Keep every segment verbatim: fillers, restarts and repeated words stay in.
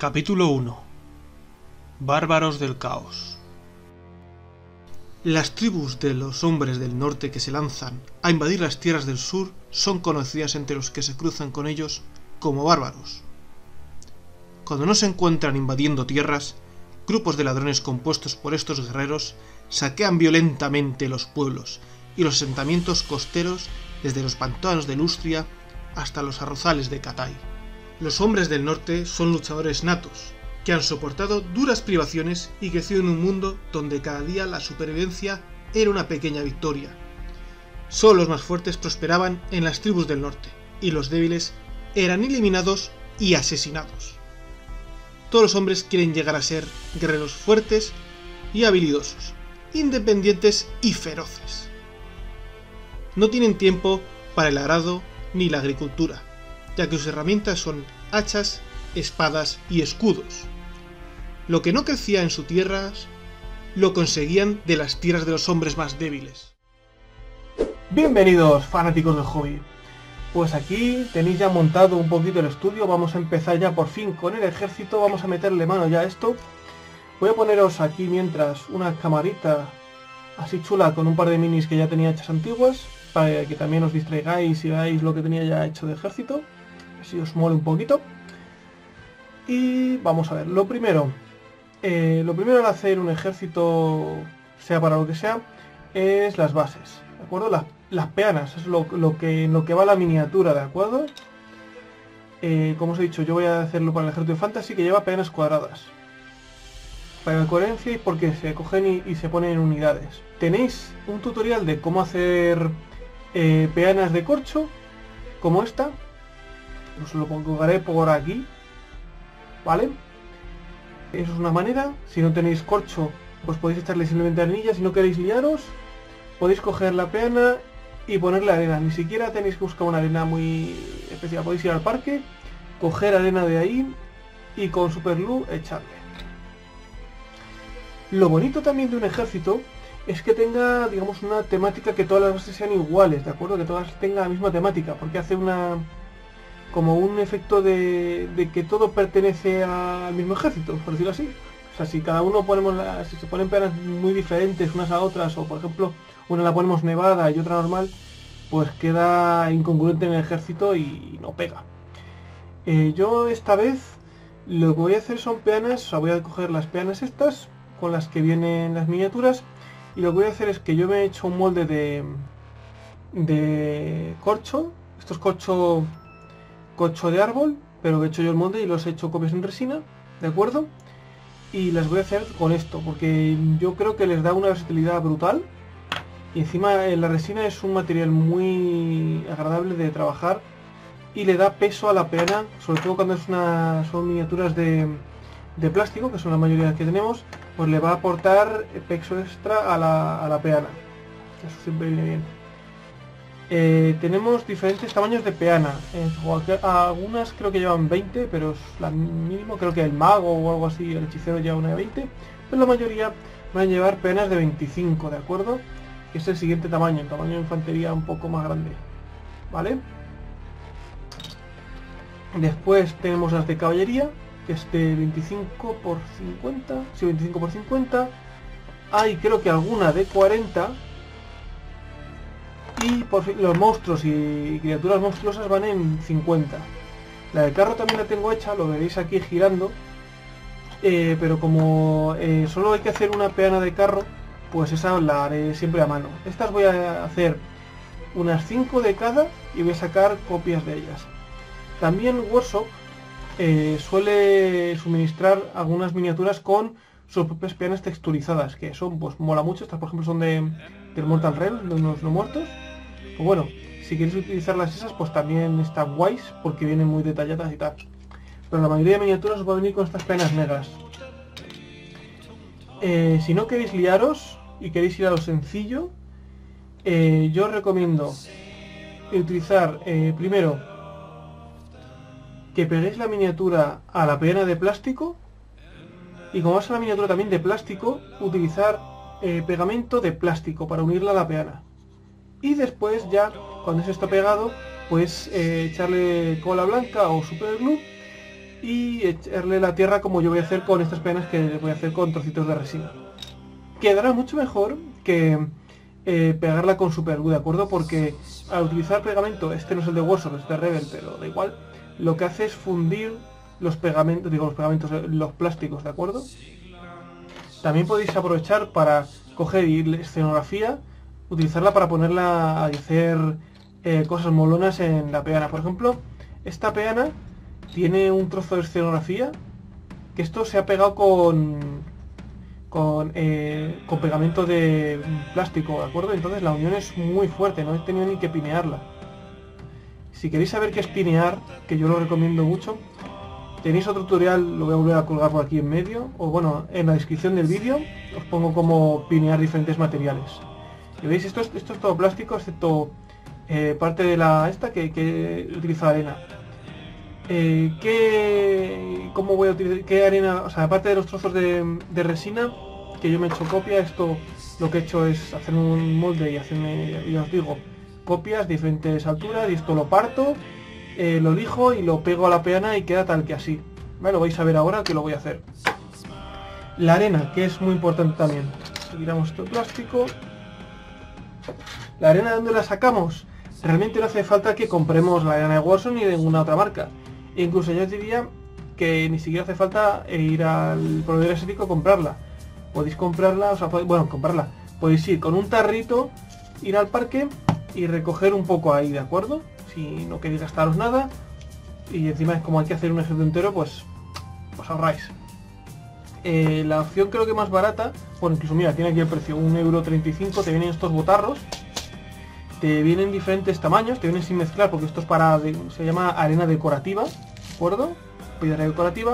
Capítulo uno. Bárbaros del caos. Las tribus de los hombres del norte que se lanzan a invadir las tierras del sur son conocidas entre los que se cruzan con ellos como bárbaros. Cuando no se encuentran invadiendo tierras, grupos de ladrones compuestos por estos guerreros saquean violentamente los pueblos y los asentamientos costeros desde los pantanos de Lustria hasta los arrozales de Catay. Los hombres del norte son luchadores natos, que han soportado duras privaciones y crecido en un mundo donde cada día la supervivencia era una pequeña victoria. Solo los más fuertes prosperaban en las tribus del norte, y los débiles eran eliminados y asesinados. Todos los hombres quieren llegar a ser guerreros fuertes y habilidosos, independientes y feroces. No tienen tiempo para el arado ni la agricultura, ya que sus herramientas son hachas, espadas y escudos. Lo que no crecía en sus tierras, lo conseguían de las tierras de los hombres más débiles. Bienvenidos, fanáticos del hobby. Pues aquí tenéis ya montado un poquito el estudio, vamos a empezar ya por fin con el ejército, vamos a meterle mano ya a esto. Voy a poneros aquí mientras una camarita así chula con un par de minis que ya tenía hechas antiguas, para que también os distraigáis y veáis lo que tenía ya hecho de ejército, así os mole un poquito. Y vamos a ver, lo primero, eh, lo primero al hacer un ejército, sea para lo que sea, es las bases, ¿de acuerdo? Las, las peanas, es lo, lo que, lo que va la miniatura, ¿de acuerdo? Eh, como os he dicho, yo voy a hacerlo para el ejército de fantasy que lleva peanas cuadradas. Para la coherencia y porque se cogen y, y se ponen en unidades. Tenéis un tutorial de cómo hacer eh, peanas de corcho, como esta. Os lo colgaré por aquí, ¿vale? Eso es una manera. Si no tenéis corcho, pues podéis echarle simplemente arenilla. Si no queréis liaros, podéis coger la peana y ponerle arena. Ni siquiera tenéis que buscar una arena muy especial. Podéis ir al parque, coger arena de ahí y con superglue echarle. Lo bonito también de un ejército es que tenga, digamos, una temática, que todas las bases sean iguales, ¿de acuerdo? Que todas tengan la misma temática, porque hace una... como un efecto de, de que todo pertenece al mismo ejército, por decirlo así. O sea, si cada uno ponemos, la, si se ponen peanas muy diferentes unas a otras, o por ejemplo, una la ponemos nevada y otra normal, pues queda incongruente en el ejército y no pega. Eh, yo esta vez lo que voy a hacer son peanas, o sea, voy a coger las peanas estas, con las que vienen las miniaturas, y lo que voy a hacer es que yo me he hecho un molde de, de corcho, esto es corcho... corcho de árbol, pero que he hecho yo el molde y los he hecho copias en resina, ¿de acuerdo? Y las voy a hacer con esto, porque yo creo que les da una versatilidad brutal. Y encima eh, la resina es un material muy agradable de trabajar y le da peso a la peana, sobre todo cuando es una, son miniaturas de, de plástico, que son la mayoría que tenemos, pues le va a aportar peso extra a la, a la peana. Eso siempre viene bien. Eh, tenemos diferentes tamaños de peana. Eh, algunas creo que llevan veinte, pero es la mínimo. Creo que el mago o algo así, el hechicero lleva una de veinte, pero la mayoría van a llevar peanas de veinticinco, ¿de acuerdo? Que es el siguiente tamaño, el tamaño de infantería un poco más grande, ¿vale? Después tenemos las de caballería, que es de veinticinco por cincuenta, sí, veinticinco por cincuenta. Hay creo que alguna de cuarenta. Y por fin, los monstruos y criaturas monstruosas van en cincuenta. La de carro también la tengo hecha, lo veréis aquí girando. Eh, pero como eh, solo hay que hacer una peana de carro, pues esa la haré siempre a mano. Estas voy a hacer unas cinco de cada y voy a sacar copias de ellas. También Workshop eh, suele suministrar algunas miniaturas con sus propias peanas texturizadas, que son, pues mola mucho. Estas por ejemplo son de del Mortal Realm, de unos no muertos. Pues bueno, si queréis utilizarlas esas, pues también están guays, porque vienen muy detalladas y tal. Pero la mayoría de miniaturas os va a venir con estas peanas negras. Eh, si no queréis liaros y queréis ir a lo sencillo, eh, yo os recomiendo utilizar eh, primero que peguéis la miniatura a la peana de plástico, y como va a ser la miniatura también de plástico, utilizar Eh, pegamento de plástico para unirla a la peana. Y después ya, cuando eso está pegado, pues eh, echarle cola blanca o superglue y echarle la tierra como yo voy a hacer con estas peanas que voy a hacer con trocitos de resina. Quedará mucho mejor que eh, pegarla con Super Glue, ¿de acuerdo? Porque al utilizar pegamento, este no es el de Warsaw, es de Rebel, pero da igual, lo que hace es fundir los pegamentos, digo los pegamentos, los plásticos, ¿de acuerdo? También podéis aprovechar para coger y escenografía, utilizarla para ponerla a hacer eh, cosas molonas en la peana. Por ejemplo, esta peana tiene un trozo de escenografía que esto se ha pegado con con, eh, con pegamento de plástico, ¿de acuerdo? Entonces la unión es muy fuerte, no he tenido ni que pinearla. Si queréis saber qué es pinear, que yo lo recomiendo mucho, tenéis otro tutorial, lo voy a volver a colgar por aquí en medio, o bueno, en la descripción del vídeo os pongo cómo pinear diferentes materiales. Y veis, esto es, esto es todo plástico, excepto eh, parte de la esta que, que utiliza arena. Eh, ¿qué, ¿Cómo voy a utilizar? ¿Qué arena? O sea, aparte de los trozos de, de resina, que yo me he hecho copia, esto lo que he hecho es hacer un molde y hacerme, ya os digo, copias de diferentes alturas, y esto lo parto, eh, lo lijo y lo pego a la peana y queda tal que así. Vale, lo vais a ver ahora que lo voy a hacer. La arena, que es muy importante también. Quitamos este plástico. ¿La arena de dónde la sacamos? Realmente no hace falta que compremos la arena de Warsaw ni de ninguna otra marca. E incluso yo os diría que ni siquiera hace falta ir al proveedor exótico a comprarla. Podéis comprarla, o sea, podéis, bueno, comprarla. Podéis ir con un tarrito, ir al parque y recoger un poco ahí, ¿de acuerdo? Si no queréis gastaros nada y encima es como hay que hacer un ejército entero, pues os ahorráis. Eh, la opción creo que más barata, bueno, incluso mira, tiene aquí el precio, un euro treinta y cinco, te vienen estos botarros. Te vienen diferentes tamaños, te vienen sin mezclar porque esto es para, de, se llama arena decorativa, ¿de acuerdo? Piedra decorativa.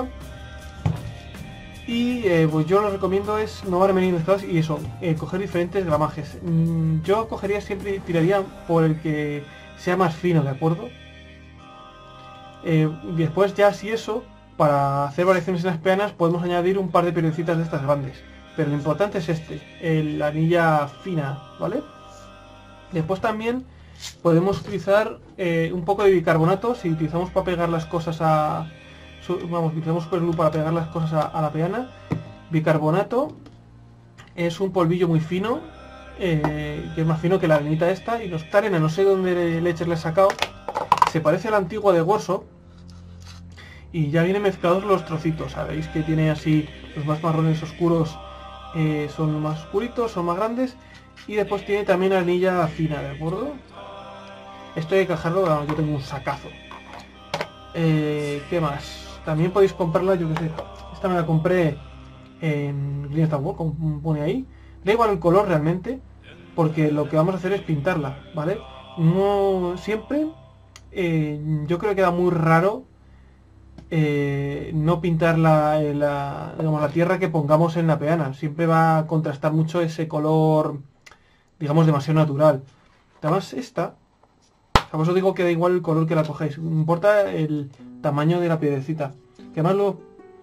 Y eh, pues yo lo recomiendo es no van a venir mezclados y eso, eh, coger diferentes gramajes. Mm, yo cogería siempre, tiraría por el que sea más fino, ¿de acuerdo? Eh, después ya si eso, para hacer variaciones en las peanas podemos añadir un par de piedrecitas de estas grandes. Pero lo importante es este, el, la anilla fina, ¿vale? Después también podemos utilizar eh, un poco de bicarbonato si utilizamos para pegar las cosas a... Su, vamos, utilizamos Super Glue para pegar las cosas a, a la peana. Bicarbonato es un polvillo muy fino, eh, que es más fino que la arenita esta. Y esta arena, no sé dónde leches le he sacado, se parece a la antigua de Warsaw. Y ya vienen mezclados los trocitos, sabéis que tiene así los más marrones oscuros, eh, son más oscuritos, son más grandes. Y después tiene también anilla fina, ¿de acuerdo? Esto hay que cajarlo, bueno, yo tengo un sacazo. Eh, ¿Qué más? También podéis comprarla, yo que sé. Esta me la compré en Green Star World, como pone ahí. Da igual el color realmente, porque lo que vamos a hacer es pintarla, ¿vale? No siempre, eh, yo creo que queda muy raro eh, no pintar la, la, digamos, la tierra que pongamos en la peana. Siempre va a contrastar mucho ese color, digamos, demasiado natural. Además esta, por eso digo que da igual el color que la cogéis, importa el tamaño de la piedrecita. Que además lo,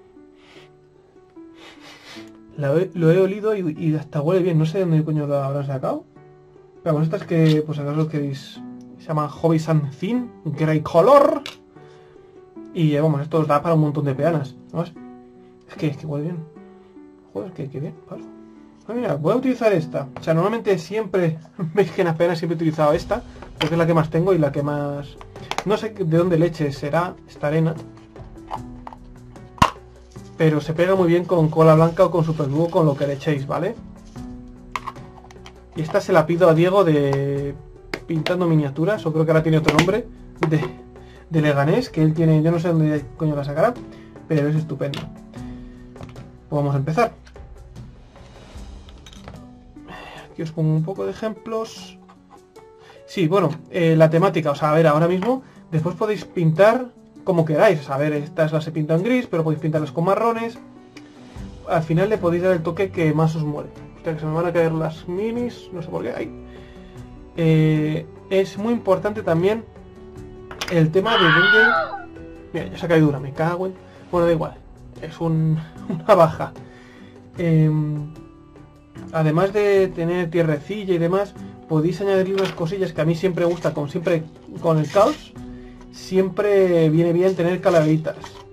lo, he, lo he olido y, y hasta huele bien, no sé de dónde coño lo habrán sacado. Pero bueno, estas que, pues acaso lo queréis, se llaman Hobby Sun Thin, Grey Color. Y eh, vamos, esto os da para un montón de peanas, ¿no? Es que, es que huele bien. Joder, que, que bien, claro. Ah, mira, voy a utilizar esta. O sea, normalmente siempre, veis que en las peanas siempre he utilizado esta, porque es la que más tengo y la que más... No sé de dónde leche será esta arena, pero se pega muy bien con cola blanca o con Super Glue, con lo que le echéis, ¿vale? Y esta se la pido a Diego de Pintando Miniaturas, o creo que ahora tiene otro nombre, de, de Leganés, que él tiene, yo no sé dónde coño la sacará, pero es estupendo. Pues vamos a empezar. Aquí os pongo un poco de ejemplos. Sí, bueno, eh, la temática, o sea, a ver, ahora mismo, después podéis pintar como queráis. A ver, estas las he pintado en gris, pero podéis pintarlas con marrones. Al final le podéis dar el toque que más os muere. Hostia, que se me van a caer las minis, no sé por qué. Ahí. Eh, es muy importante también el tema de dónde... Mira, ya se ha caído una, me cago en... Bueno, da igual, es un, una baja. Eh, además de tener tierrecilla y demás, podéis añadir unas cosillas que a mí siempre me gusta, como siempre con el caos. Siempre viene bien tener calaveritas.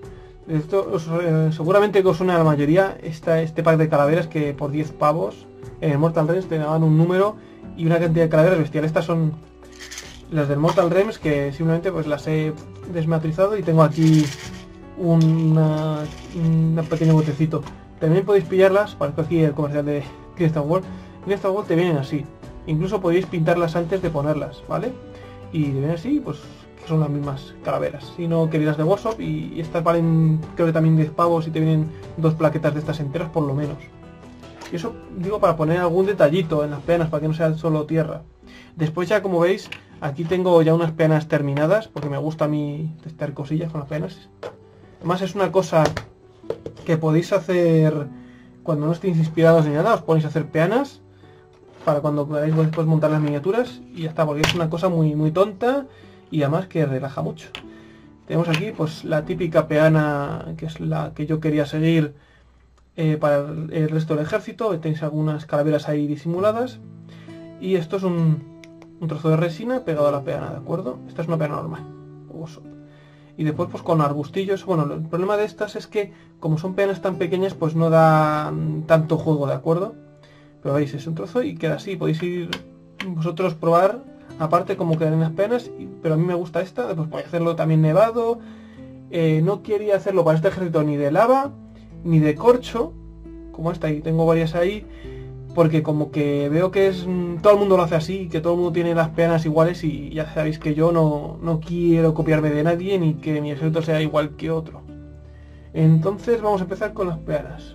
Esto os, eh, seguramente que os suena a la mayoría esta, este pack de calaveras que por diez pavos en el Mortal Realms te daban un número y una cantidad de calaveras bestial. Estas son las del Mortal Realms que simplemente pues las he desmaterizado y tengo aquí una, un pequeño botecito. También podéis pillarlas, parezco aquí el comercial de Crystal World. Crystal World te vienen así, incluso podéis pintarlas antes de ponerlas, ¿vale? Y te vienen así, pues son las mismas calaveras, si no queréis las de Workshop, y, y estas valen creo que también diez pavos y te vienen dos plaquetas de estas enteras por lo menos. Y eso digo para poner algún detallito en las peanas, para que no sea solo tierra. Después ya como veis, aquí tengo ya unas peanas terminadas, porque me gusta a mí testar cosillas con las peanas. Además es una cosa que podéis hacer cuando no estéis inspirados ni nada, os ponéis a hacer peanas para cuando podáis después montar las miniaturas y ya está, porque es una cosa muy, muy tonta y además que relaja mucho. Tenemos aquí pues la típica peana, que es la que yo quería seguir eh, para el resto del ejército. Tenéis algunas calaveras ahí disimuladas y esto es un, un trozo de resina pegado a la peana, ¿de acuerdo? Esta es una peana normal. Y después pues con arbustillos. Bueno, el problema de estas es que como son peanas tan pequeñas pues no da tanto juego, ¿de acuerdo? Pero veis, es un trozo y queda así. Podéis ir vosotros probar aparte cómo quedan las peanas, pero a mí me gusta esta. Pues podéis hacerlo también nevado. Eh, no quería hacerlo para este ejército ni de lava ni de corcho, como esta, y tengo varias ahí, porque como que veo que es todo el mundo lo hace así, que todo el mundo tiene las peanas iguales, y ya sabéis que yo no, no quiero copiarme de nadie ni que mi ejército sea igual que otro. Entonces vamos a empezar con las peanas.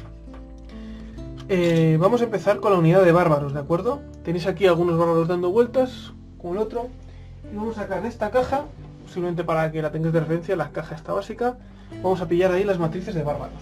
Eh, vamos a empezar con la unidad de bárbaros, ¿de acuerdo? Tenéis aquí algunos bárbaros dando vueltas, como el otro, y vamos a sacar de esta caja, simplemente para que la tengáis de referencia, la caja está básica. Vamos a pillar ahí las matrices de bárbaros.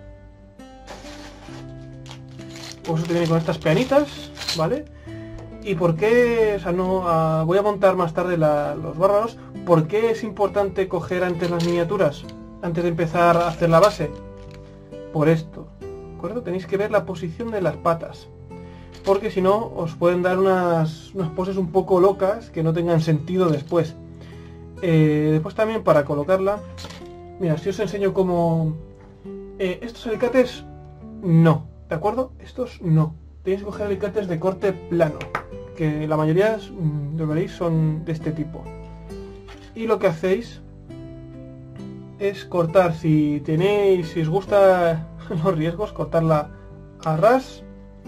Pues eso te viene con estas peanitas, ¿vale? ¿Y por qué? O sea, no, uh, voy a montar más tarde la, los bárbaros. ¿Por qué es importante coger antes las miniaturas? Antes de empezar a hacer la base. Por esto, ¿de acuerdo? Tenéis que ver la posición de las patas, porque si no os pueden dar unas, unas poses un poco locas que no tengan sentido después. Eh, después también para colocarla, mira, si os enseño cómo... Eh, estos alicates, no, ¿de acuerdo? Estos no. Tenéis que coger alicates de corte plano, que la mayoría, lo veréis, son de este tipo. Y lo que hacéis es cortar, si tenéis, si os gusta los riesgos, cortarla a ras.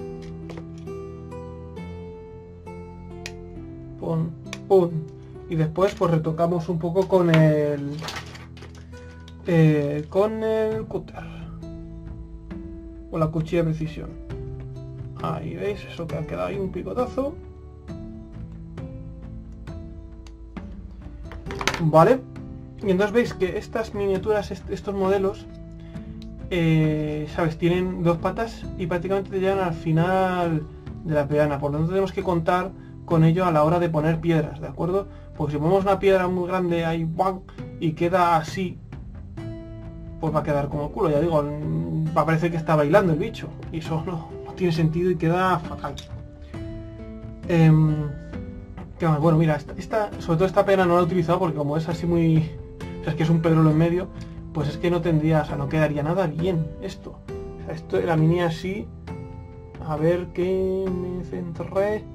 Pum, pum. Y después pues retocamos un poco con el... Eh, con el cúter. O la cuchilla de precisión. Ahí veis, eso que ha quedado ahí un picotazo. Vale. Y entonces veis que estas miniaturas, est estos modelos, eh, sabes, tienen dos patas y prácticamente te llegan al final de la peana. Por lo tanto tenemos que contar con ello a la hora de poner piedras, ¿de acuerdo? Porque si ponemos una piedra muy grande ahí, ¡bam!, y queda así, pues va a quedar como el culo, ya digo, va a parecer que está bailando el bicho, y eso no, no tiene sentido y queda fatal. Eh, ¿Qué más? Bueno, mira, esta, esta, sobre todo esta peana no la he utilizado porque como es así muy... O sea, es que es un pedrolo en medio, pues es que no tendría, o sea, no quedaría nada bien esto. O sea, esto de la mini así, a ver que me centré...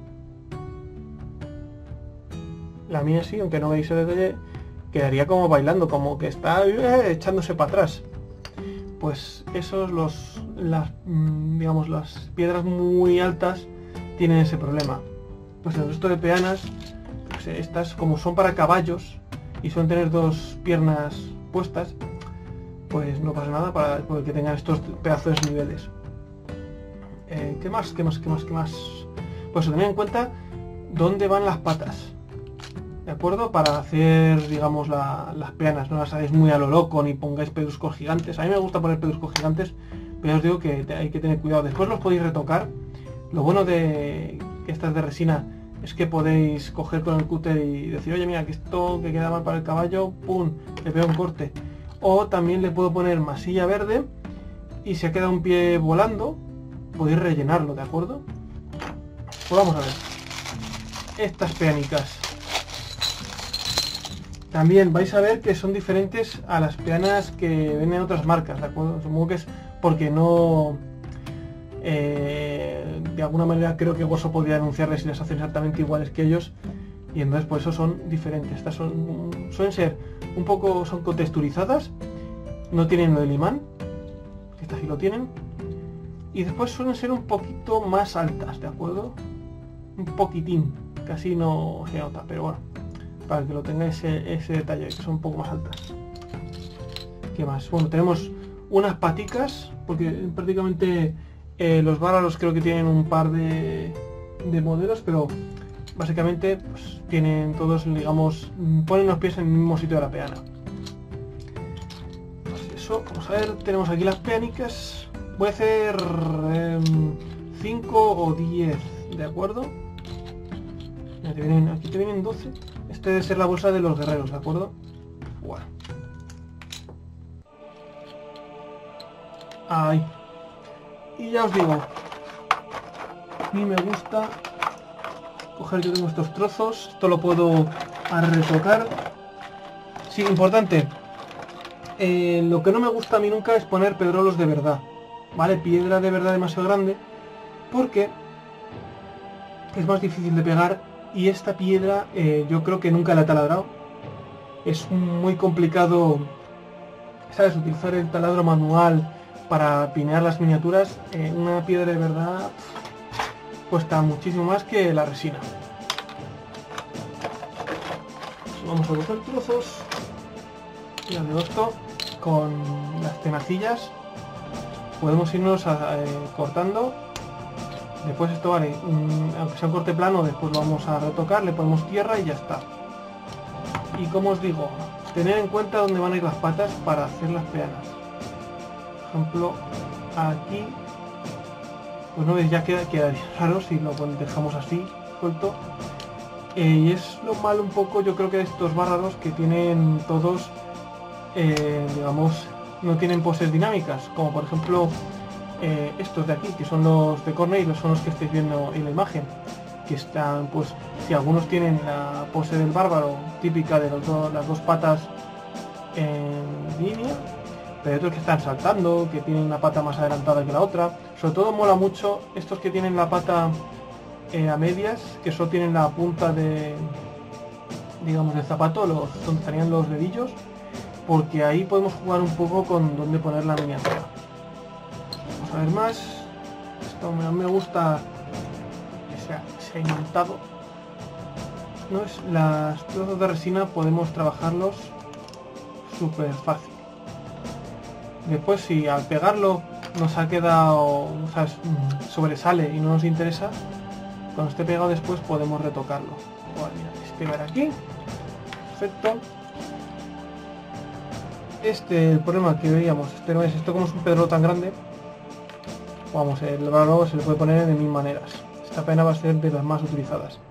La mía sí, aunque no veis el detalle, quedaría como bailando, como que está eh, echándose para atrás. Pues esos, los, las, digamos, las piedras muy altas tienen ese problema. Pues el resto de peanas, pues estas como son para caballos y suelen tener dos piernas puestas, pues no pasa nada para que tengan estos pedazos de niveles. Eh, ¿Qué más? ¿Qué más? ¿Qué más? ¿Qué más? Pues tener en cuenta dónde van las patas. ¿De acuerdo? Para hacer, digamos, la, las peanas, no las hagáis muy a lo loco ni pongáis pedruscos gigantes. A mí me gusta poner pedruscos gigantes, pero os digo que te, hay que tener cuidado. Después los podéis retocar. Lo bueno de que estas de resina es que podéis coger con el cúter y decir, oye, mira, que esto que queda mal para el caballo, pum, le pego un corte. O también le puedo poner masilla verde y si ha quedado un pie volando, podéis rellenarlo, ¿de acuerdo? Pues vamos a ver. Estas peanicas. También vais a ver que son diferentes a las peanas que venden otras marcas, ¿de acuerdo? Supongo que es porque no... Eh, de alguna manera creo que Gozo podría anunciarles si las hacen exactamente iguales que ellos, y entonces por eso son diferentes. Estas son, suelen ser un poco, son contexturizadas, no tienen lo del imán, que estas sí lo tienen, y después suelen ser un poquito más altas, ¿de acuerdo? Un poquitín, casi no se nota, pero bueno, para que lo tengáis ese, ese detalle, que son un poco más altas. ¿Qué más? Bueno, tenemos unas paticas, porque prácticamente eh, los bárbaros creo que tienen un par de, de modelos, pero básicamente pues, tienen todos, digamos, ponen los pies en el mismo sitio de la peana. Pues eso, vamos a ver, tenemos aquí las peanicas. Voy a hacer cinco eh, o diez, ¿de acuerdo? Mira, te vienen, aquí te vienen doce. Este debe ser la bolsa de los guerreros, ¿de acuerdo? Bueno. Ahí. Y ya os digo, a mí me gusta coger, yo tengo estos trozos, esto lo puedo retocar. Sí, importante, eh, lo que no me gusta a mí nunca es poner pedrolos de verdad, ¿vale? Piedra de verdad demasiado grande, porque es más difícil de pegar, y esta piedra eh, yo creo que nunca la he taladrado. Es muy complicado, ¿sabes? Utilizar el taladro manual para pinear las miniaturas. Eh, una piedra de verdad cuesta muchísimo más que la resina. Vamos a coger trozos. Ya de esto con las tenacillas podemos irnos a, eh, cortando. Después esto vale, um, aunque sea un corte plano, después lo vamos a retocar, le ponemos tierra y ya está. Y como os digo, tener en cuenta dónde van a ir las patas para hacer las peanas. Por ejemplo, aquí, pues no veis, ya queda, quedaría raro si lo dejamos así, suelto. Eh, y es lo malo un poco, yo creo que de estos bárbaros que tienen todos, eh, digamos, no tienen poses dinámicas, como por ejemplo eh, estos de aquí, que son los de Corney, son los que estáis viendo en la imagen, que están, pues, si algunos tienen la pose del bárbaro típica de los do, las dos patas en línea, pero hay otros que están saltando, que tienen una pata más adelantada que la otra. Sobre todo mola mucho estos que tienen la pata eh, a medias, que solo tienen la punta de, digamos, del zapato, los, donde estarían los dedillos, porque ahí podemos jugar un poco con dónde poner la miniatura. Vamos a ver más. Esto me, me gusta ese, ese imantado. ¿No? Es, las trozos de resina podemos trabajarlos súper fácil. Después, si al pegarlo nos ha quedado, ¿sabes?, sobresale y no nos interesa, cuando esté pegado después podemos retocarlo. Bueno, mira, pegar aquí. Perfecto. Este, el problema que veíamos, este no es, esto como es un pedro tan grande, vamos, el bárbaro se le puede poner de mil maneras. Esta pena va a ser de las más utilizadas.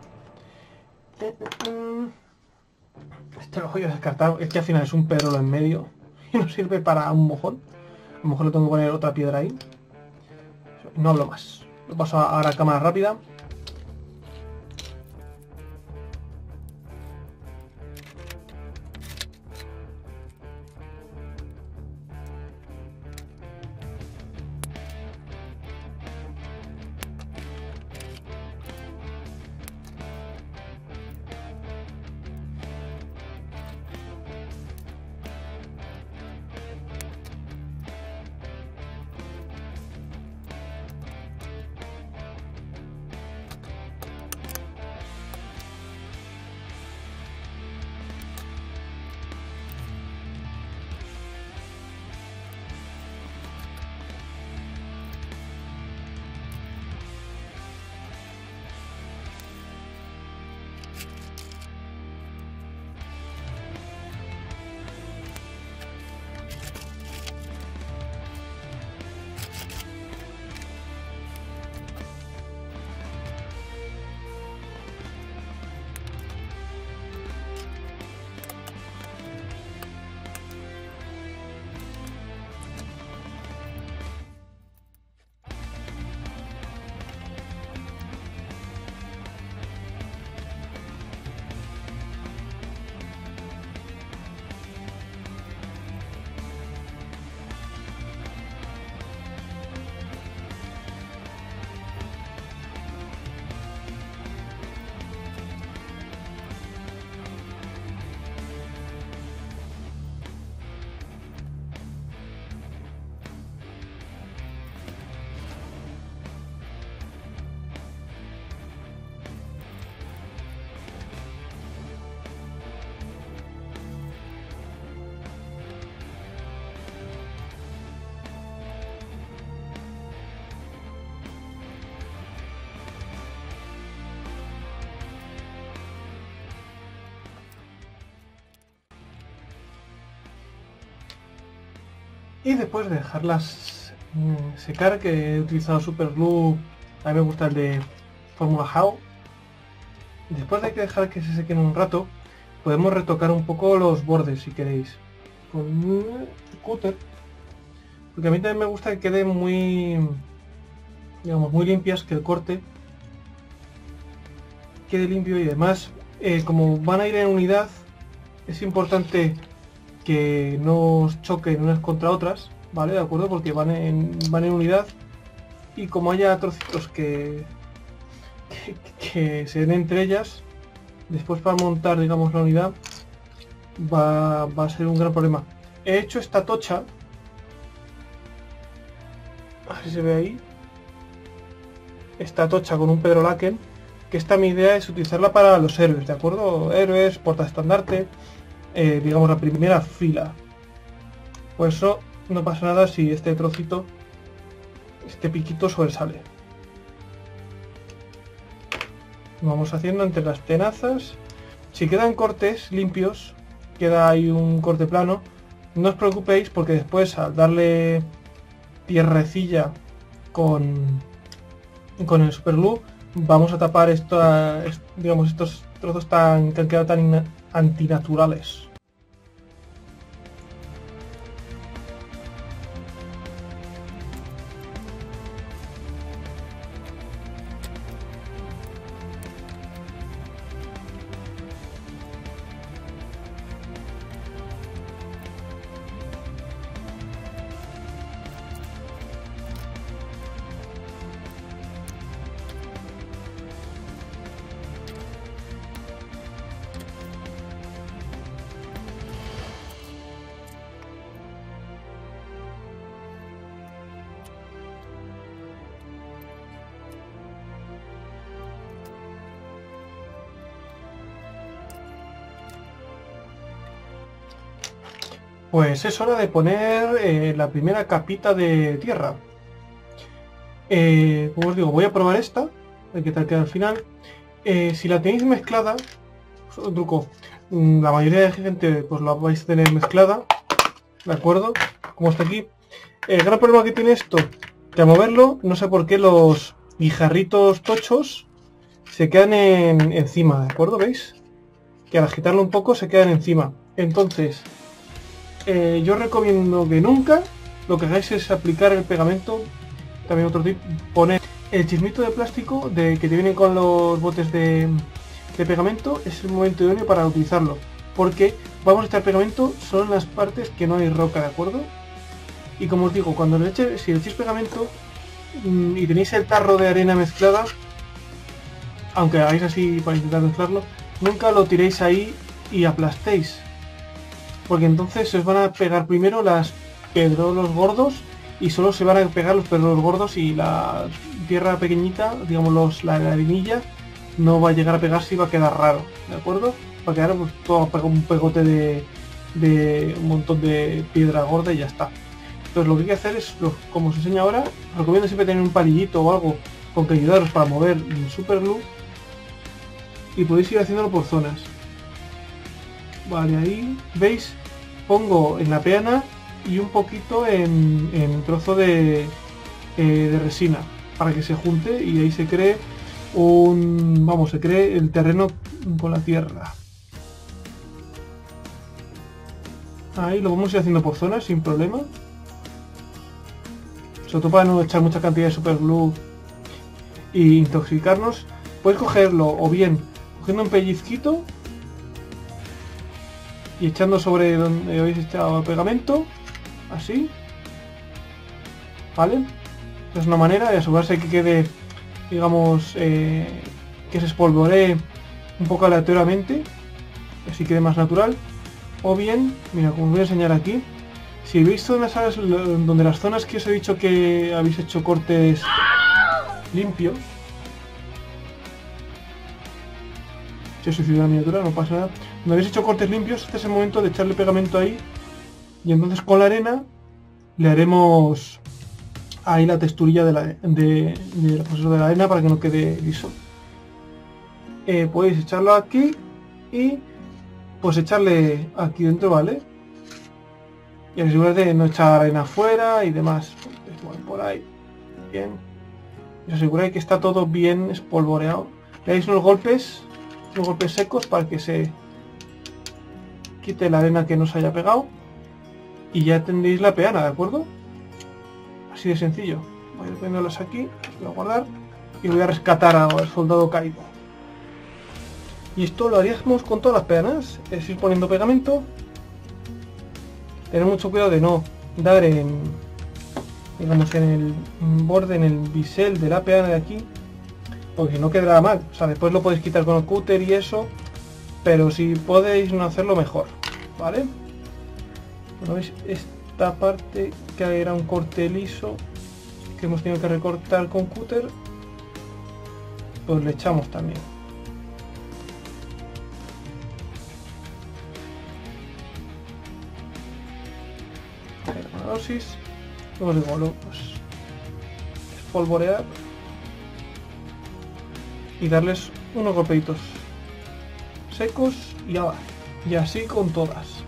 Este lo voy a descartar, es que al final es un pedrolo en medio y no sirve para un mojón. A lo mejor le tengo que poner otra piedra ahí. No hablo más. Lo paso ahora a cámara rápida. Y después de dejarlas mmm, secar, que he utilizado Super Glue, a mí me gusta el de Fórmula How. Después de que dejar que se sequen un rato, podemos retocar un poco los bordes si queréis. Con un cúter. Porque a mí también me gusta que quede muy, digamos, muy limpias, que el corte quede limpio y demás. Eh, como van a ir en unidad, es importante que no os choquen unas contra otras, ¿vale? ¿De acuerdo? Porque van en, van en unidad y como haya trocitos que, que, que se den entre ellas, después para montar, digamos, la unidad va, va a ser un gran problema. He hecho esta tocha, a ver si se ve ahí, esta tocha con un Pedro Laken, que esta mi idea es utilizarla para los héroes, ¿de acuerdo? Héroes, portaestandarte, eh, digamos la primera fila. Por eso no pasa nada si este trocito, este piquito sobresale. Lo vamos haciendo entre las tenazas. Si quedan cortes limpios, queda ahí un corte plano, no os preocupéis porque después al darle tierrecilla con, con el Super Glue vamos a tapar esto, digamos, estos trozos tan, que han quedado tan antinaturales. Pues es hora de poner eh, la primera capita de tierra. Eh, como os digo, voy a probar esta, a ver qué tal queda al final. Eh, si la tenéis mezclada, pues, un truco, la mayoría de gente pues la vais a tener mezclada, ¿de acuerdo? Como está aquí. El gran problema que tiene esto, que al moverlo, no sé por qué los guijarritos tochos se quedan en, encima, ¿de acuerdo? ¿Veis? Que al agitarlo un poco se quedan encima. Entonces, eh, yo recomiendo que nunca lo que hagáis es aplicar el pegamento. También otro tip, poner el chismito de plástico de que te viene con los botes de, de pegamento, es el momento idóneo para utilizarlo, porque vamos a echar pegamento solo en las partes que no hay roca, ¿de acuerdo? Y como os digo, cuando le eche, si le echéis pegamento mmm, y tenéis el tarro de arena mezclada, aunque hagáis así para intentar mezclarlo, nunca lo tiréis ahí y aplastéis, porque entonces se os van a pegar primero las pedrolos gordos y solo se van a pegar los pedrolos gordos y la tierra pequeñita, digamos los, la arenilla, no va a llegar a pegarse y va a quedar raro, ¿de acuerdo? Va a quedar pues, todo un pegote de, de un montón de piedra gorda y ya está. Entonces lo que hay que hacer es, como os enseño ahora, os recomiendo siempre tener un palillito o algo con que ayudaros para mover el Super Glue y podéis ir haciéndolo por zonas. Vale, ahí, ¿veis? Pongo en la peana y un poquito en, en trozo de, eh, de resina para que se junte y ahí se cree un, vamos, se cree el terreno con la tierra. Ahí lo vamos a ir haciendo por zonas sin problema, sobre todo para no echar mucha cantidad de Super Glue e intoxicarnos. Puedes cogerlo o bien cogiendo un pellizquito y echando sobre donde habéis echado el pegamento, así, ¿vale? Es una manera de asegurarse que quede, digamos, eh, que se espolvoree un poco aleatoriamente, así quede más natural. O bien, mira, como os voy a enseñar aquí, si veis zonas donde las zonas que os he dicho que habéis hecho cortes limpios, si os suicida la miniatura, no pasa nada. Cuando habéis hecho cortes limpios, este es el momento de echarle pegamento ahí. Y entonces con la arena le haremos ahí la texturilla de la, de, de, pues de la arena para que no quede liso. Eh, podéis echarlo aquí y pues echarle aquí dentro, ¿vale? Y asegurarte de no echar arena afuera y demás. Bueno, por ahí. Bien. Y os aseguráis que está todo bien espolvoreado. Le dais unos golpes, unos golpes secos para que se quite la arena que nos haya pegado. Y ya tendréis la peana, ¿de acuerdo? Así de sencillo. Voy a ponerlas aquí, las voy a guardar. Y voy a rescatar al soldado caído. Y esto lo haríamos con todas las peanas. Es ir poniendo pegamento. Tener mucho cuidado de no dar en, digamos, en el borde, en el bisel de la peana de aquí, porque no quedará mal. O sea, después lo podéis quitar con el cúter y eso, pero si podéis no hacerlo mejor, ¿vale? Bueno, veis esta parte que era un corte liso que hemos tenido que recortar con cúter, pues le echamos también. Dosis, luego digo, luego, pues, espolvorear y darles unos golpeitos secos y ahora, y así con todas.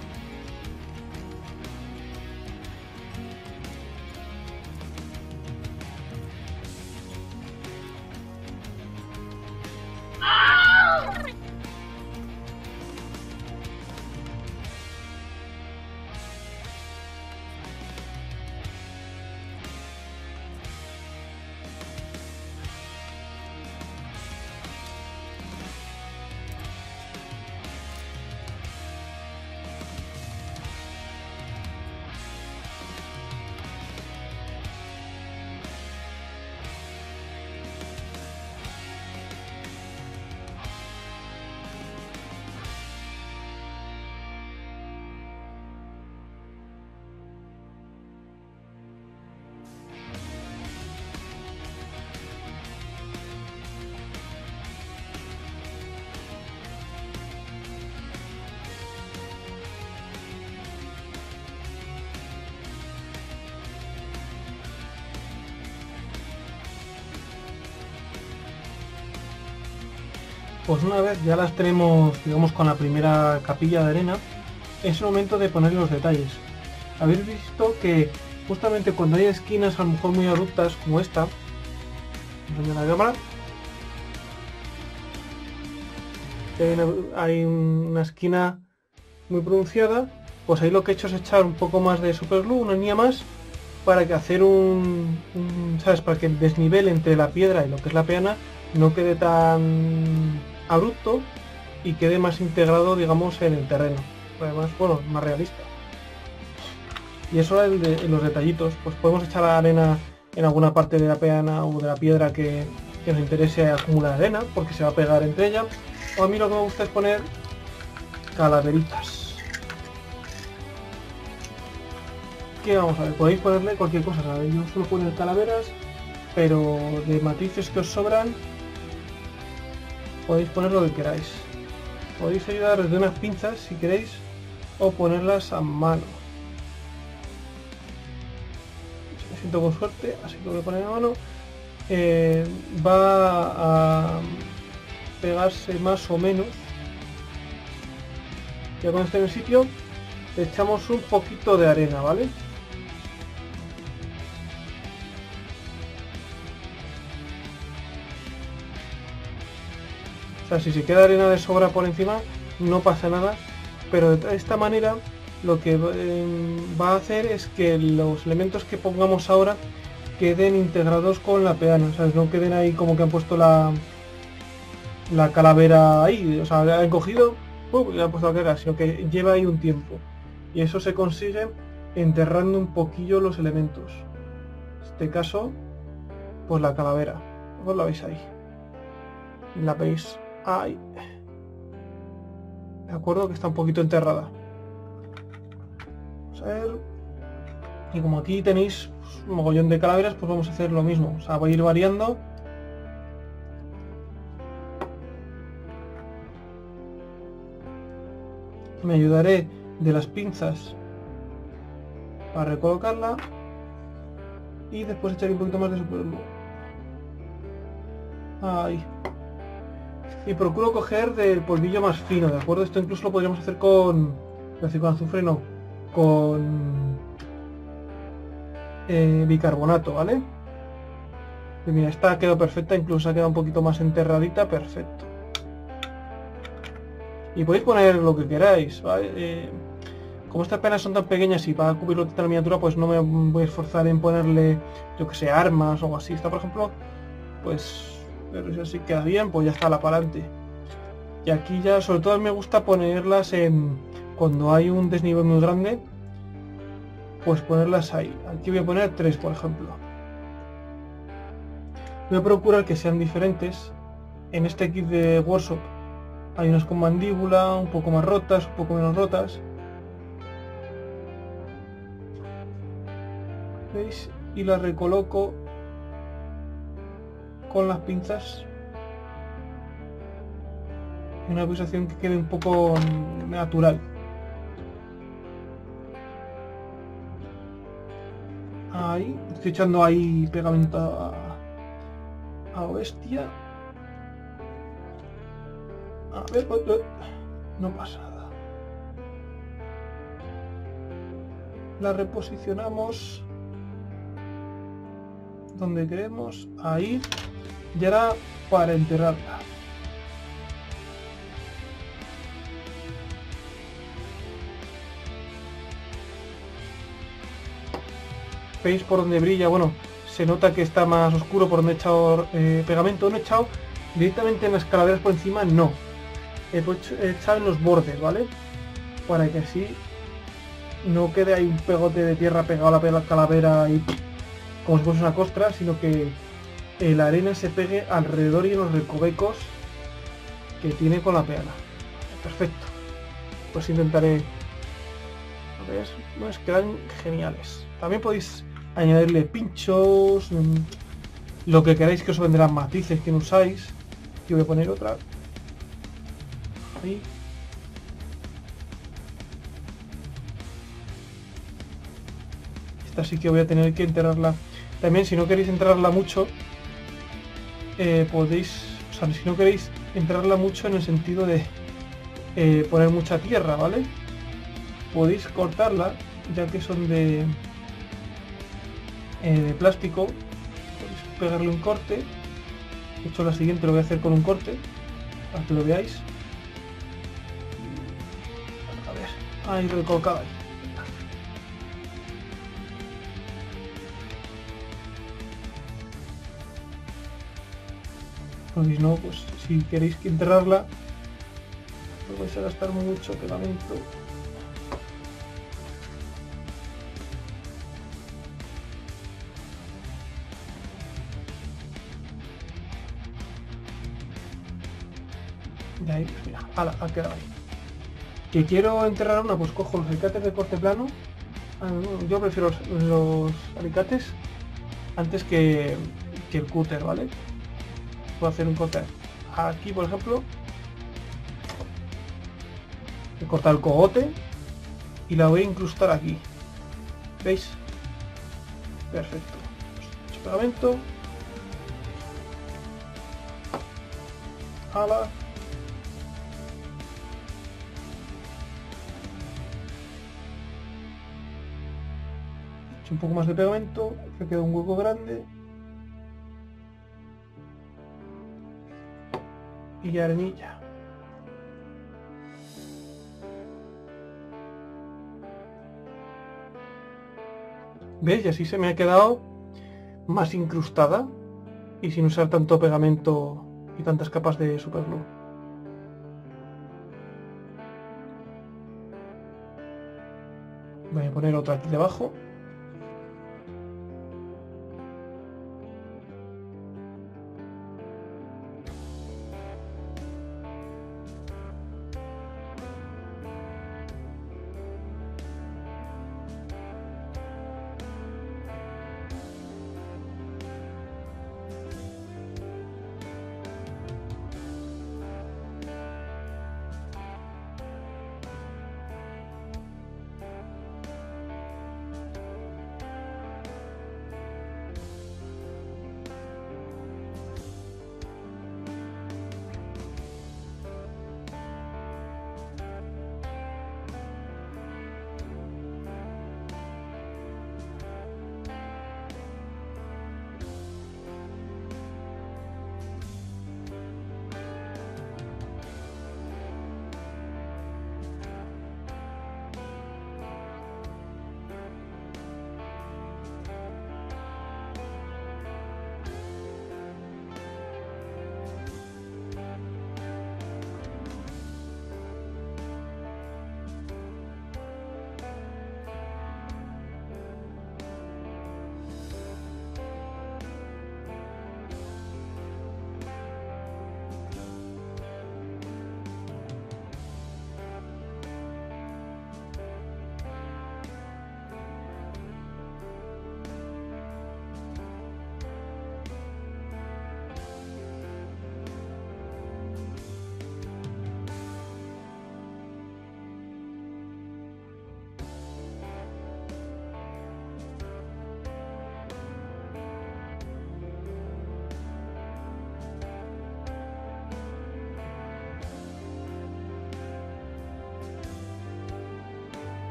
Pues una vez ya las tenemos, digamos, con la primera capilla de arena, es el momento de poner los detalles. Habéis visto que justamente cuando hay esquinas a lo mejor muy abruptas como esta, en la cámara, hay una esquina muy pronunciada, pues ahí lo que he hecho es echar un poco más de superglue, una línea más, para que hacer un, un, ¿sabes? Para que el desnivel entre la piedra y lo que es la peana no quede tan abrupto y quede más integrado, digamos, en el terreno. Además, bueno, más realista. Y eso es de, en los detallitos. Pues podemos echar la arena en alguna parte de la peana o de la piedra que, que nos interese acumular arena, porque se va a pegar entre ellas. O a mí lo que me gusta es poner calaveritas. ¿Qué vamos a ver? Podéis ponerle cualquier cosa, ¿sabes? Yo suelo poner calaveras, pero de matices que os sobran podéis poner lo que queráis. Podéis ayudar desde unas pinzas si queréis o ponerlas a mano. Si me siento con suerte, así que lo voy a poner a mano. Eh, va a pegarse más o menos. Ya cuando esté en el sitio le echamos un poquito de arena, ¿vale? O sea, si se queda arena de sobra por encima, no pasa nada, pero de esta manera lo que eh, va a hacer es que los elementos que pongamos ahora queden integrados con la peana, ¿sabes? No queden ahí como que han puesto la, la calavera ahí, o sea, han cogido uh, y han puesto la calavera, sino que lleva ahí un tiempo. Y eso se consigue enterrando un poquillo los elementos. En este caso, pues la calavera. Vos la veis ahí. La veis ahí. De acuerdo, que está un poquito enterrada. Vamos a ver. Y como aquí tenéis un mogollón de calaveras, pues vamos a hacer lo mismo. O sea, voy a ir variando. Me ayudaré de las pinzas para recolocarla. Y después echaré un poquito más de superglue. Ahí. Y procuro coger del polvillo más fino, ¿de acuerdo? Esto incluso lo podríamos hacer con... Es decir, con azufre no. con eh, bicarbonato, ¿vale? Y mira, esta ha quedado perfecta, incluso ha quedado un poquito más enterradita, perfecto. Y podéis poner lo que queráis, ¿vale? Eh, como estas penas son tan pequeñas y para cubrirlo toda la miniatura, pues no me voy a esforzar en ponerle, yo que sé, armas o algo así. Esta, por ejemplo, pues, pero si así queda bien, pues ya está, la para adelante. Y aquí ya, sobre todo me gusta ponerlas en, cuando hay un desnivel muy grande, pues ponerlas ahí. Aquí voy a poner tres, por ejemplo. Voy a procurar que sean diferentes. En este kit de workshop hay unas con mandíbula, un poco más rotas, un poco menos rotas. ¿Veis? Y las recoloco con las pinzas en una posición que quede un poco natural. Ahí, estoy echando ahí pegamento a, a bestia. A ver, no pasa nada. La reposicionamos donde queremos, ahí, y ahora para enterrarla. ¿Veis por donde brilla? Bueno, se nota que está más oscuro por donde he echado eh, pegamento. No he echado directamente en las calaveras por encima, no. He, he echado en los bordes, ¿vale? Para que así no quede ahí un pegote de tierra pegado a la calavera y como si fuese una costra, sino que eh, la arena se pegue alrededor y en los recovecos que tiene con la peana. Perfecto. Pues intentaré... A ver, no, es quedan geniales. También podéis añadirle pinchos, mmm, lo que queráis, que os vendrán matices que no usáis. Yo voy a poner otra. Ahí. Esta sí que voy a tener que enterrarla. También, si no queréis enterrarla mucho, eh, podéis, o sea, si no queréis enterrarla mucho en el sentido de eh, poner mucha tierra, ¿vale? Podéis cortarla, ya que son de, eh, de plástico. Podéis pegarle un corte. De hecho, la siguiente lo voy a hacer con un corte, para que lo veáis. A ver, ahí lo he colocado ahí. Porque si no, pues si queréis que enterrarla, no vais a gastar mucho pegamento. Y ahí, pues mira, ala, ha quedado ahí. Que quiero enterrar una, pues cojo los alicates de corte plano. Yo prefiero los, los alicates antes que, que el cúter, ¿vale? Puedo hacer un corte aquí, por ejemplo. He cortado el cogote y la voy a incrustar aquí. ¿Veis? Perfecto. Mucho pegamento. Ala. He hecho un poco más de pegamento. Me queda un hueco grande. Y arenilla. ¿Veis? Y así se me ha quedado más incrustada y sin usar tanto pegamento y tantas capas de superglue. Voy a poner otra aquí debajo.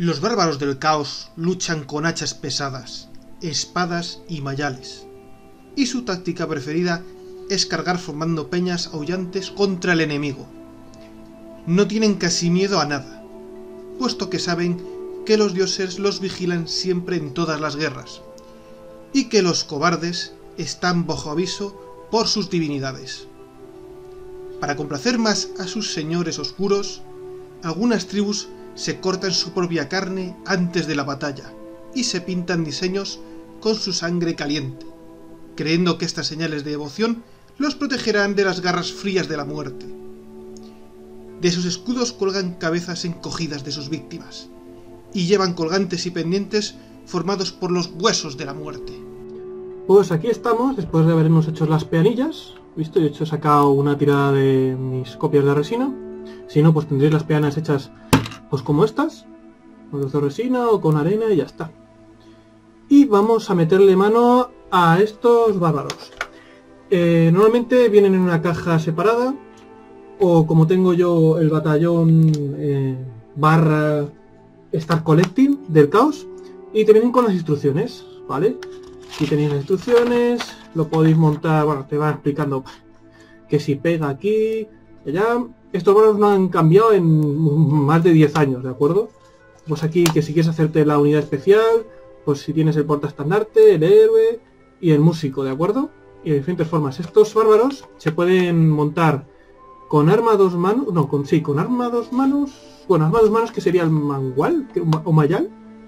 Los bárbaros del caos luchan con hachas pesadas, espadas y mayales, y su táctica preferida es cargar formando peñas aullantes contra el enemigo. No tienen casi miedo a nada, puesto que saben que los dioses los vigilan siempre en todas las guerras, y que los cobardes están bajo aviso por sus divinidades. Para complacer más a sus señores oscuros, algunas tribus se cortan su propia carne antes de la batalla y se pintan diseños con su sangre caliente, creyendo que estas señales de devoción los protegerán de las garras frías de la muerte. De sus escudos cuelgan cabezas encogidas de sus víctimas, y llevan colgantes y pendientes formados por los huesos de la muerte. Pues aquí estamos, después de habernos hecho las peanillas. ¿Visto? Yo he hecho, he sacado una tirada de mis copias de resina. Si no, pues tendréis las peanas hechas pues como estas, con de resina o con arena y ya está. Y vamos a meterle mano a estos bárbaros. Eh, normalmente vienen en una caja separada, o como tengo yo el batallón eh, barra Star Collecting del caos, y te vienen con las instrucciones, ¿vale? Aquí tenéis las instrucciones, lo podéis montar, bueno, te va explicando que si pega aquí, allá. Estos bárbaros no han cambiado en más de diez años, ¿de acuerdo? Pues aquí que si quieres hacerte la unidad especial, pues si tienes el portaestandarte, el héroe y el músico, ¿de acuerdo? Y de diferentes formas. Estos bárbaros se pueden montar con arma a dos manos, no, con sí, con arma a dos manos, bueno, arma a dos manos que sería el mangual o mayal.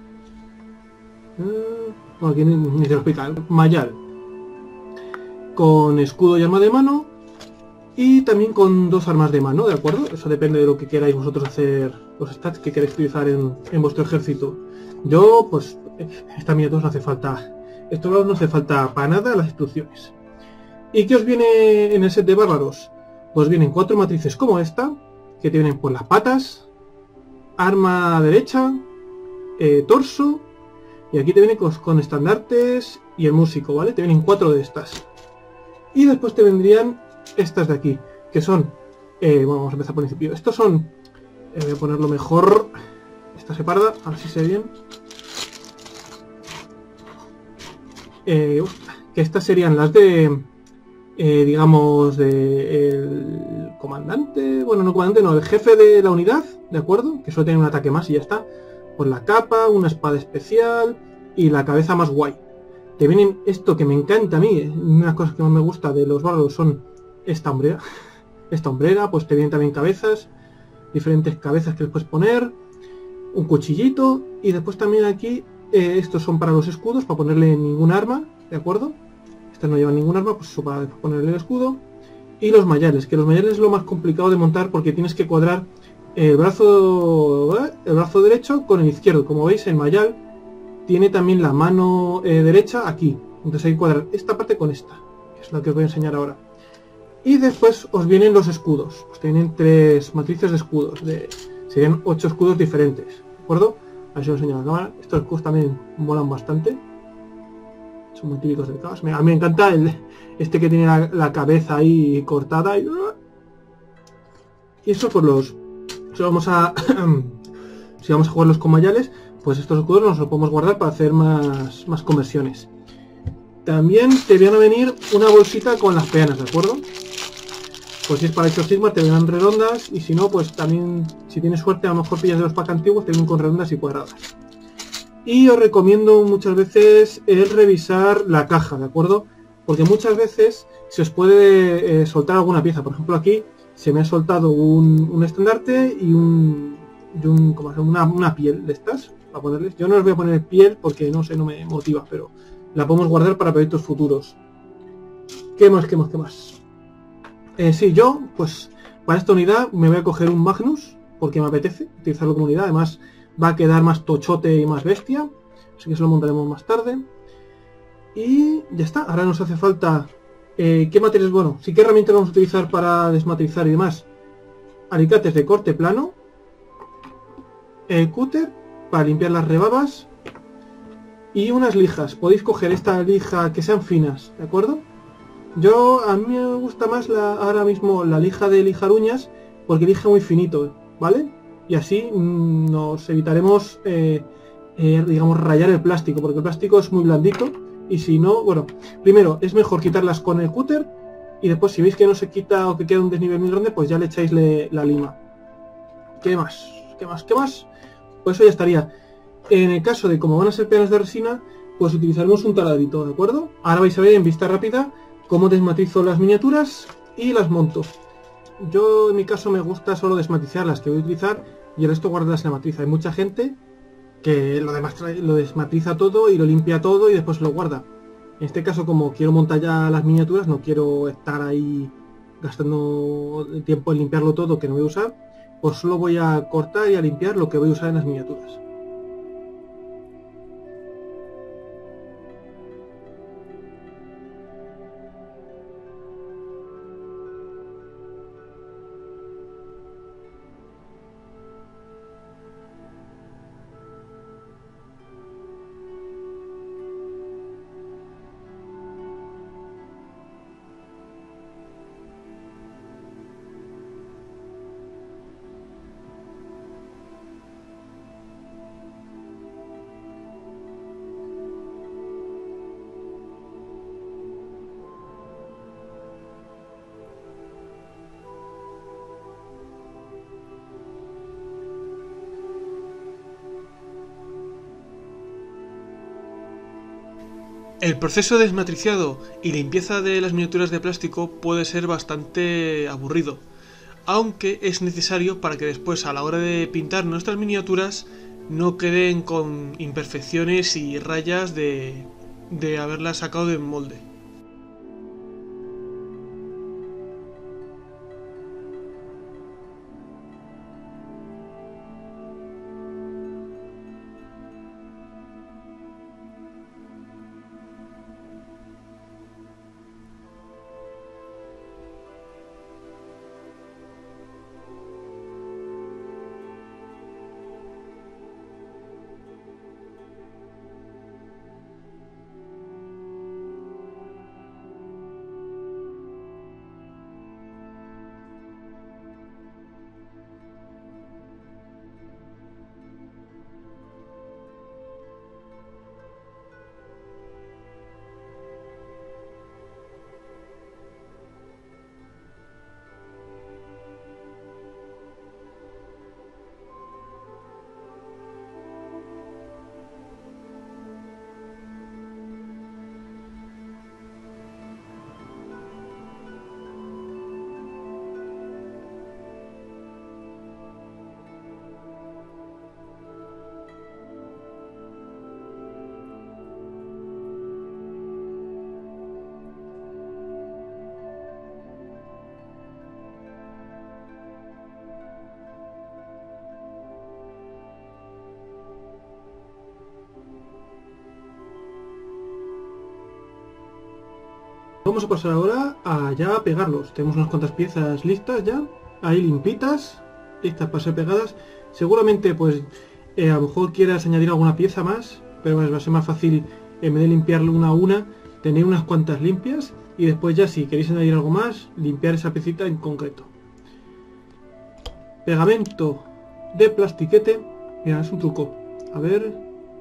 Uh, bueno, aquí ni, ni se lo explica, mayal. Con escudo y arma de mano. Y también con dos armas de mano, ¿de acuerdo? Eso depende de lo que queráis vosotros hacer, los stats que queréis utilizar en, en vuestro ejército. Yo, pues, esta miniatura no hace falta, esto no hace falta para nada las instrucciones. ¿Y qué os viene en el set de bárbaros? Pues vienen cuatro matrices como esta, que te vienen por las patas, arma derecha, eh, torso, y aquí te vienen con, con estandartes y el músico, ¿vale? Te vienen cuatro de estas. Y después te vendrían estas de aquí, que son, eh, bueno, vamos a empezar por el principio. Estos son, eh, voy a ponerlo mejor, esta separada, a ver si se ve bien. Eh, uf, que estas serían las de, eh, digamos, de el comandante, bueno, no comandante, no, el jefe de la unidad, ¿de acuerdo? Que solo tiene un ataque más y ya está. Pues la capa, una espada especial y la cabeza más guay. Te vienen esto que me encanta a mí, eh, una de las cosas que más me gusta de los bárbaros son esta hombrera, esta hombrera, pues te vienen también cabezas, diferentes cabezas que les puedes poner, un cuchillito, y después también aquí, eh, estos son para los escudos, para ponerle ningún arma, ¿de acuerdo? Estas no llevan ningún arma, pues eso para ponerle el escudo, y los mayales, que los mayales es lo más complicado de montar porque tienes que cuadrar el brazo, ¿eh? el brazo derecho con el izquierdo. Como veis, el mayal tiene también la mano eh, derecha aquí, entonces hay que cuadrar esta parte con esta, que es la que os voy a enseñar ahora. Y después os vienen los escudos. Os tienen tres matrices de escudos. De, serían ocho escudos diferentes. ¿De acuerdo? A ver si os enseño la cámara. Estos escudos también molan bastante. Son muy típicos del caos. A mí me encanta el, este que tiene la, la cabeza ahí cortada. Y, y eso por los... Si vamos a... si vamos a jugarlos con mayales, pues estos escudos nos los podemos guardar para hacer más, más conversiones. También te van a venir una bolsita con las peanas, ¿de acuerdo? Pues si es para Age of Sigmar te vendrán redondas, y si no, pues también, si tienes suerte, a lo mejor pillas de los packs antiguos, te vienen con redondas y cuadradas. Y os recomiendo muchas veces el revisar la caja, ¿de acuerdo? Porque muchas veces se os puede eh, soltar alguna pieza. Por ejemplo, aquí se me ha soltado un, un estandarte y un, y un ¿cómo se llama? Una, una piel de estas, para ponerles. Yo no os voy a poner piel porque no sé, no me motiva, pero la podemos guardar para proyectos futuros. ¿Qué más, qué más, qué más? Eh, sí, yo, pues, para esta unidad me voy a coger un Magnus, porque me apetece utilizarlo como unidad. Además, va a quedar más tochote y más bestia, así que eso lo montaremos más tarde. Y ya está, ahora nos hace falta... Eh, ¿Qué materiales? Bueno, sí, ¿qué herramientas vamos a utilizar para desmaterizar y demás? Alicates de corte plano, el cúter para limpiar las rebabas y unas lijas. Podéis coger esta lija que sean finas, ¿de acuerdo? Yo, a mí me gusta más la, ahora mismo la lija de lijar uñas, porque lija muy finito, ¿vale? Y y así mmm, nos evitaremos, eh, eh, digamos, rayar el plástico, porque el plástico es muy blandito y si no, bueno, primero es mejor quitarlas con el cúter y después si veis que no se quita o que queda un desnivel muy grande, pues ya le echáis le, la lima. ¿Qué más? ¿Qué más? ¿Qué más? Pues eso ya estaría. En el caso de como van a ser pedanos de resina, pues utilizaremos un taladrito, ¿de acuerdo? Ahora vais a ver en vista rápida cómo desmatrizo las miniaturas y las monto. Yo en mi caso me gusta solo desmatizar las que voy a utilizar y el resto guardarlas en la matriz. Hay mucha gente que lo, lo desmatriza todo y lo limpia todo y después lo guarda. En este caso, como quiero montar ya las miniaturas, no quiero estar ahí gastando tiempo en limpiarlo todo que no voy a usar, pues solo voy a cortar y a limpiar lo que voy a usar en las miniaturas. El proceso de desmatriciado y limpieza de las miniaturas de plástico puede ser bastante aburrido, aunque es necesario para que después a la hora de pintar nuestras miniaturas no queden con imperfecciones y rayas de, de haberlas sacado del molde. Vamos a pasar ahora a ya pegarlos. Tenemos unas cuantas piezas listas ya, ahí limpitas, listas para ser pegadas. Seguramente pues eh, a lo mejor quieras añadir alguna pieza más, pero pues, va a ser más fácil en vez de limpiarlo una a una, tener unas cuantas limpias y después ya si queréis añadir algo más, limpiar esa piecita en concreto. Pegamento de plastiquete. Mira, es un truco. A ver...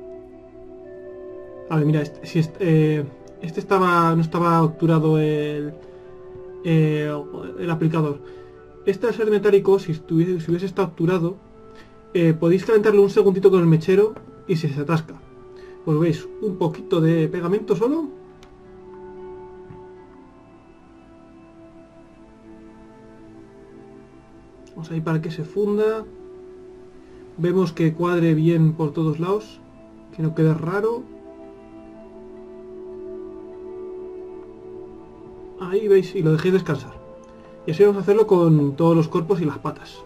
A ver, mira, este, si este, eh, este estaba, no estaba obturado el, eh, el aplicador. Este al ser metálico, si, estuviese, si hubiese estado obturado, eh, podéis calentarlo un segundito con el mechero y se, se atasca. Pues veis, un poquito de pegamento solo. Vamos ahí para que se funda. Vemos que cuadre bien por todos lados, que no quede raro. Ahí veis, y lo dejéis descansar. Y así vamos a hacerlo con todos los cuerpos y las patas.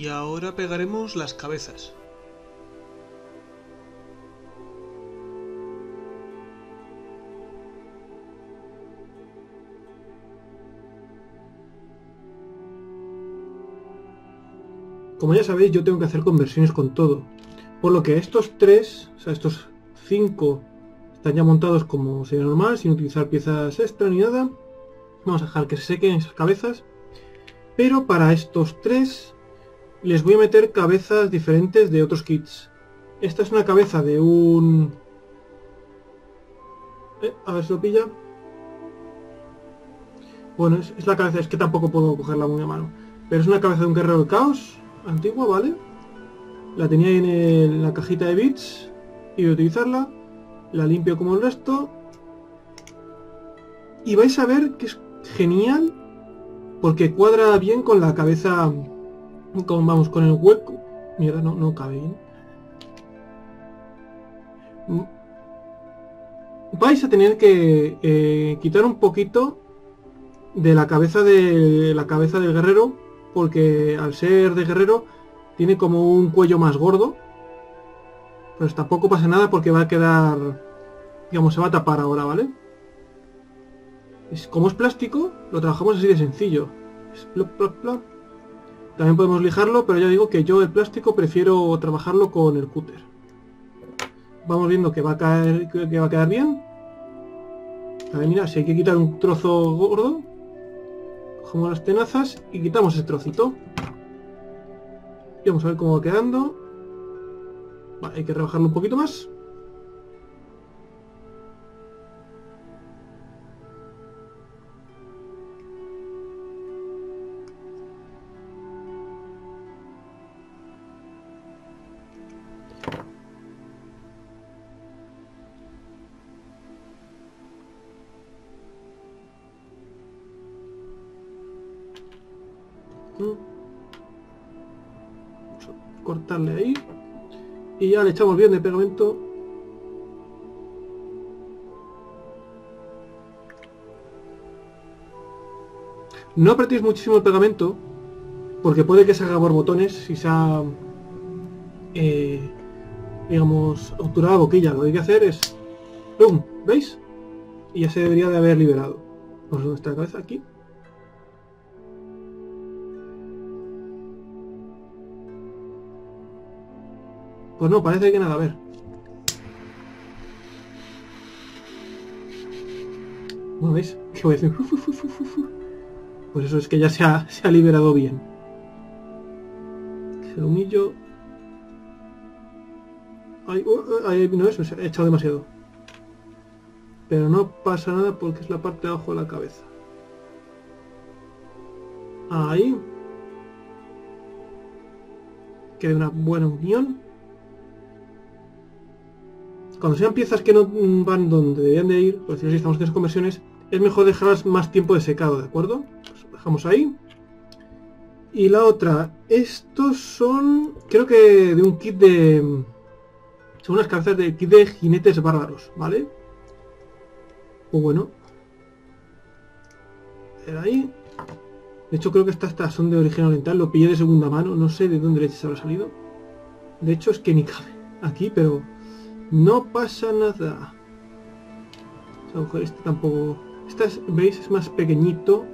Y ahora pegaremos las cabezas. Como ya sabéis, yo tengo que hacer conversiones con todo. Por lo que estos tres, o sea, estos cinco, están ya montados como sería normal, sin utilizar piezas extra ni nada. Vamos a dejar que se sequen esas cabezas. Pero para estos tres, les voy a meter cabezas diferentes de otros kits. Esta es una cabeza de un... Eh, a ver si lo pilla. Bueno, es, es la cabeza, es que tampoco puedo cogerla muy a mano. Pero es una cabeza de un guerrero del caos, antigua, ¿vale? La tenía ahí en, el, en la cajita de bits y voy a utilizarla. La limpio como el resto. Y vais a ver que es genial porque cuadra bien con la cabeza, con, vamos, con el hueco. Mierda, no, no cabe bien. Vais a tener que eh, quitar un poquito de la cabeza de la cabeza del guerrero, porque al ser de guerrero tiene como un cuello más gordo, pero tampoco pasa nada porque va a quedar, digamos, se va a tapar ahora, ¿vale? Es, como es plástico, lo trabajamos así de sencillo. Es plop, plop, plop. También podemos lijarlo, pero ya digo que yo el plástico prefiero trabajarlo con el cúter. Vamos viendo que va a caer, que va a quedar bien. A ver, mira, si hay que quitar un trozo gordo, cogemos las tenazas y quitamos ese trocito. Y vamos a ver cómo va quedando. Vale, hay que rebajarlo un poquito más. Vamos a cortarle ahí. Y ya le echamos bien de pegamento. No apretéis muchísimo el pegamento, porque puede que se haga borbotones si se ha, eh, digamos, obturado la boquilla. Lo que hay que hacer es... ¡Pum! ¿Veis? Y ya se debería de haber liberado. Vamos a ver nuestra cabeza aquí. Pues no, parece que nada, a ver. Bueno, ¿veis? ¿Qué voy a decir? Pues eso es que ya se ha, se ha liberado bien. Se lo humillo. Ay, uh, ay, no, eso se ha echado demasiado. Pero no pasa nada porque es la parte de abajo de la cabeza. Ahí. Queda una buena unión. Cuando sean piezas que no van donde deberían de ir, por decir así, estamos haciendo conversiones, es mejor dejarlas más tiempo de secado, ¿de acuerdo? Pues dejamos ahí. Y la otra, estos son, creo que de un kit de... Son unas cabezas de kit de jinetes bárbaros, ¿vale? Pues bueno. Era ahí. De hecho creo que estas son de origen oriental, lo pillé de segunda mano, no sé de dónde leches habrá salido. De hecho es que ni cabe aquí, pero... No pasa nada. A lo mejor este tampoco... Esta, es, ¿veis? Es más pequeñito.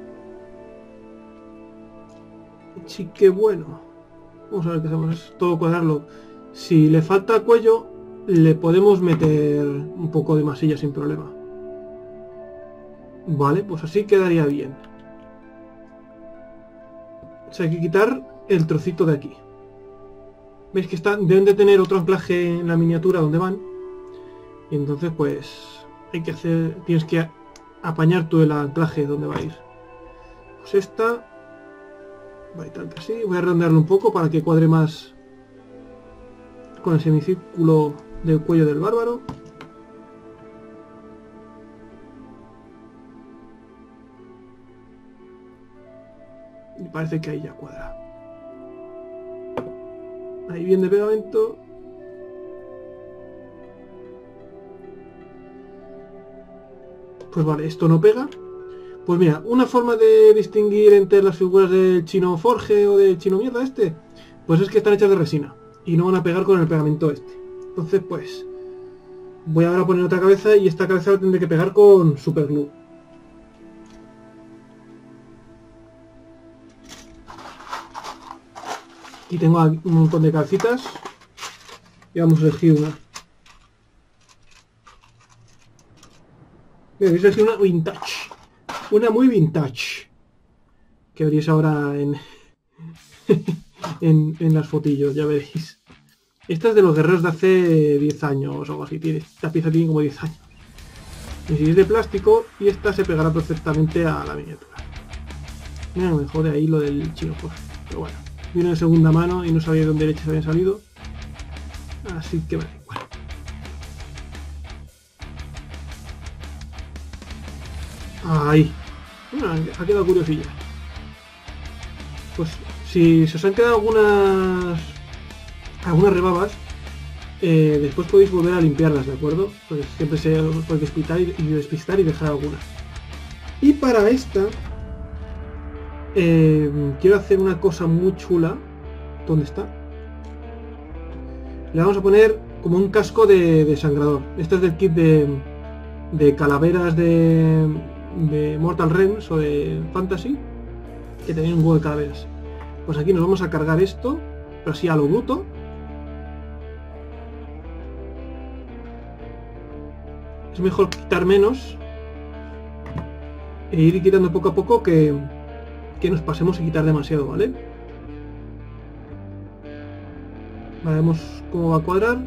Sí que bueno. Vamos a ver qué hacemos. Es todo cuadrarlo. Si le falta cuello, le podemos meter un poco de masilla sin problema. Vale, pues así quedaría bien. O sea, hay que quitar el trocito de aquí. Veis que está, deben de tener otro anclaje en la miniatura donde van. Y entonces pues hay que hacer, tienes que apañar todo el anclaje donde va a ir. Pues esta va a ir tal que así. Voy a redondearlo un poco para que cuadre más con el semicírculo del cuello del bárbaro. Y parece que ahí ya cuadra. Ahí bien de pegamento. Pues vale, esto no pega. Pues mira, una forma de distinguir entre las figuras del chino Forge o del chino mierda este, Pues es que están hechas de resina y no van a pegar con el pegamento este. Entonces pues voy ahora a poner otra cabeza y esta cabeza la tendré que pegar con superglue. Aquí tengo un montón de calcitas y vamos a elegir una. Voy a elegir una vintage. Una muy vintage. Que veréis ahora en, en, en las fotillos, ya veréis. Esta es de los guerreros de hace diez años o algo así. Tiene, esta pieza tiene como diez años. Y si es de plástico, y esta se pegará perfectamente a la miniatura. Mira, me jode ahí lo del chino, pues. Pero bueno, vino de segunda mano y no sabía de dónde leches habían salido. Así que me da igual. Ahí. Bueno, ha quedado curiosilla. Pues si se os han quedado algunas algunas rebabas, eh, después podéis volver a limpiarlas, ¿de acuerdo? Pues siempre se os puede despistar y, y despistar y dejar algunas. Y para esta eh, quiero hacer una cosa muy chula. ¿Dónde está? Le vamos a poner como un casco de, de sangrador. Este es del kit de, de calaveras de, de Mortal Realms o de Fantasy, que tenía un huevo de calaveras. Pues aquí nos vamos a cargar esto, pero así a lo bruto. Es mejor quitar menos e ir quitando poco a poco que, que nos pasemos y quitar demasiado, ¿vale? Veremos cómo va a cuadrar.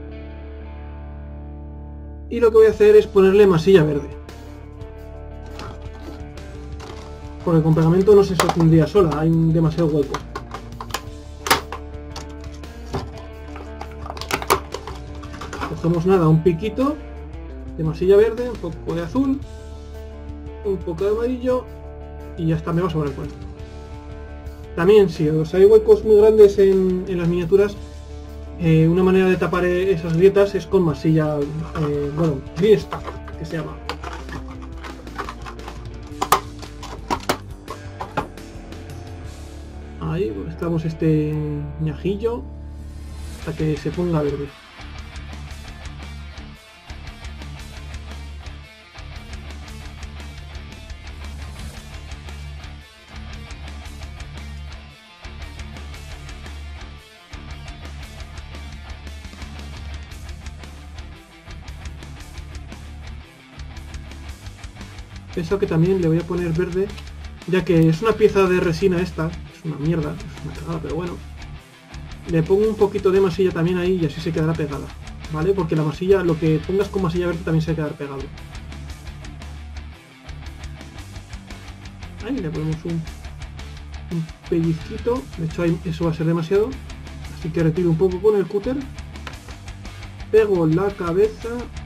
Y lo que voy a hacer es ponerle masilla verde. Porque con pegamento no se sostendría sola, hay un demasiado hueco. Cogemos nada, un piquito de masilla verde, un poco de azul, un poco de amarillo y ya está, me va a sobrar con esto. También si os hay huecos muy grandes en, en las miniaturas, eh, una manera de tapar esas grietas es con masilla, eh, bueno, green stack, que se llama. Ahí estamos este ñajillo hasta que se ponga verde. Eso que también le voy a poner verde, ya que es una pieza de resina esta, es una mierda, es una cagada, pero bueno. Le pongo un poquito de masilla también ahí y así se quedará pegada, ¿vale? Porque la masilla, lo que pongas con masilla verde también se va a quedar pegado. Ahí le ponemos un, un pellizquito, de hecho ahí eso va a ser demasiado, así que retiro un poco con el cúter, pego la cabeza,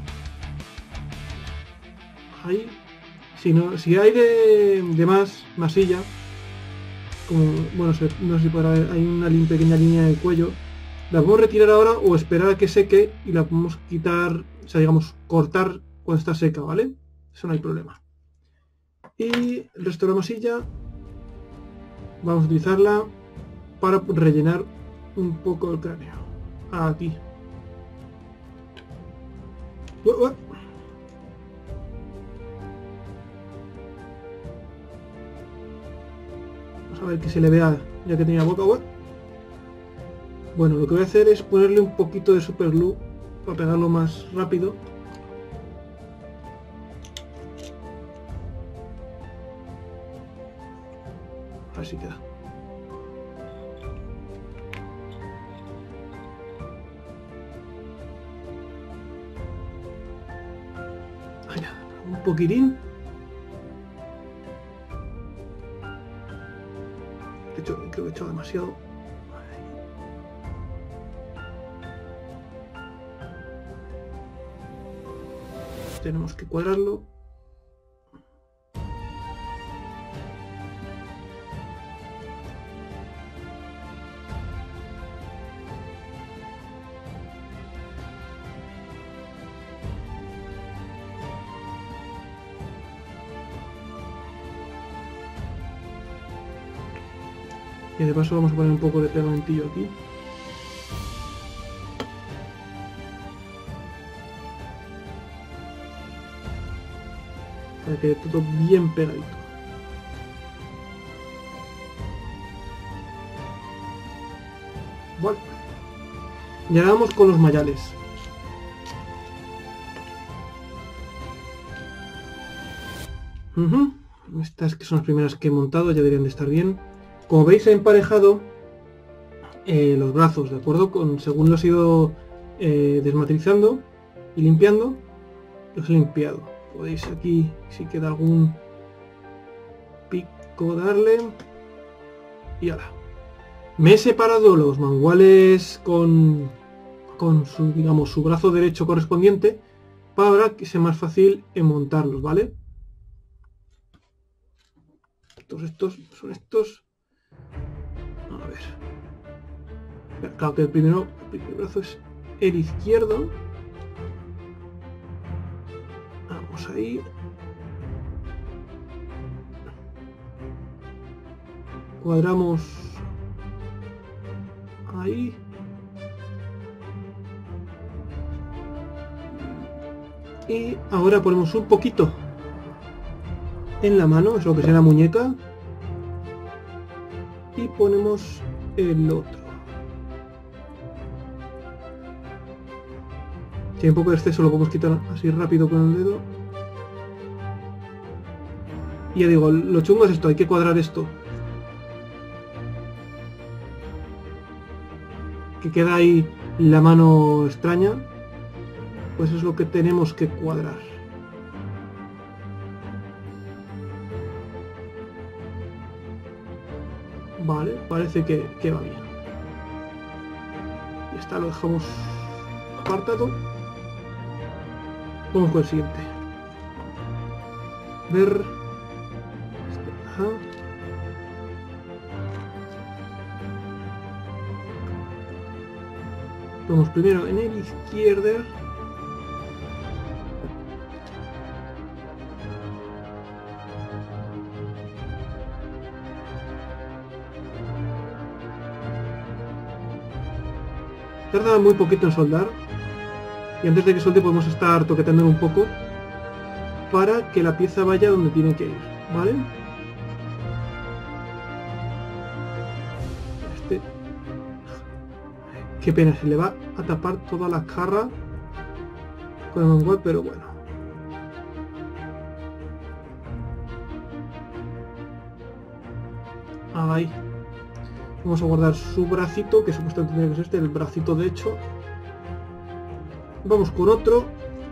ahí. Si, no, si hay de, de más masilla, como, bueno, se, no sé si podrá ver, hay una pequeña línea de cuello, la podemos retirar ahora o esperar a que seque y la podemos quitar, o sea, digamos, cortar cuando está seca, ¿vale? Eso no hay problema. Y el resto de la masilla vamos a utilizarla para rellenar un poco el cráneo. Aquí. Uh, uh. A ver que se le vea ya que tenía boca web. Bueno, lo que voy a hacer es ponerle un poquito de super glue para pegarlo más rápido. Así queda. Ahí nada, un poquitín. Creo que he echado demasiado. Tenemos que cuadrarlo. Y de paso vamos a poner un poco de pegamentillo aquí. Para que quede todo bien pegadito. Bueno. Y ahora vamos con los mayales. Uh-huh. Estas que son las primeras que he montado, ya deberían de estar bien. Como veis he emparejado eh, los brazos, ¿de acuerdo? Con, según los he ido eh, desmaterizando y limpiando, los he limpiado. Podéis aquí, si queda algún pico, darle. Y ahora. Me he separado los manguales con, con su, digamos, su brazo derecho correspondiente para que sea más fácil en montarlos, ¿vale? Estos, estos, son estos. A ver. Claro que el primero, el primer brazo es el izquierdo. Vamos ahí. Cuadramos ahí. Y ahora ponemos un poquito en la mano, es lo que sea la muñeca. Y ponemos el otro. Si hay un poco de exceso lo podemos quitar así rápido con el dedo. Y ya digo, lo chungo es esto, hay que cuadrar esto. Que queda ahí la mano extraña. Pues es lo que tenemos que cuadrar. Vale, parece que, que va bien. Y esta lo dejamos apartado. Vamos con el siguiente. Ver. Ajá. Vamos primero en el izquierdo. Tarda muy poquito en soldar. Y antes de que suelte podemos estar toqueteando un poco para que la pieza vaya donde tiene que ir, ¿vale? Este... Qué pena, se le va a tapar toda la jarra con el mangual, pero bueno. Ahí. Vamos a guardar su bracito, que supuestamente tendría que ser este, el bracito de hecho. Vamos con otro.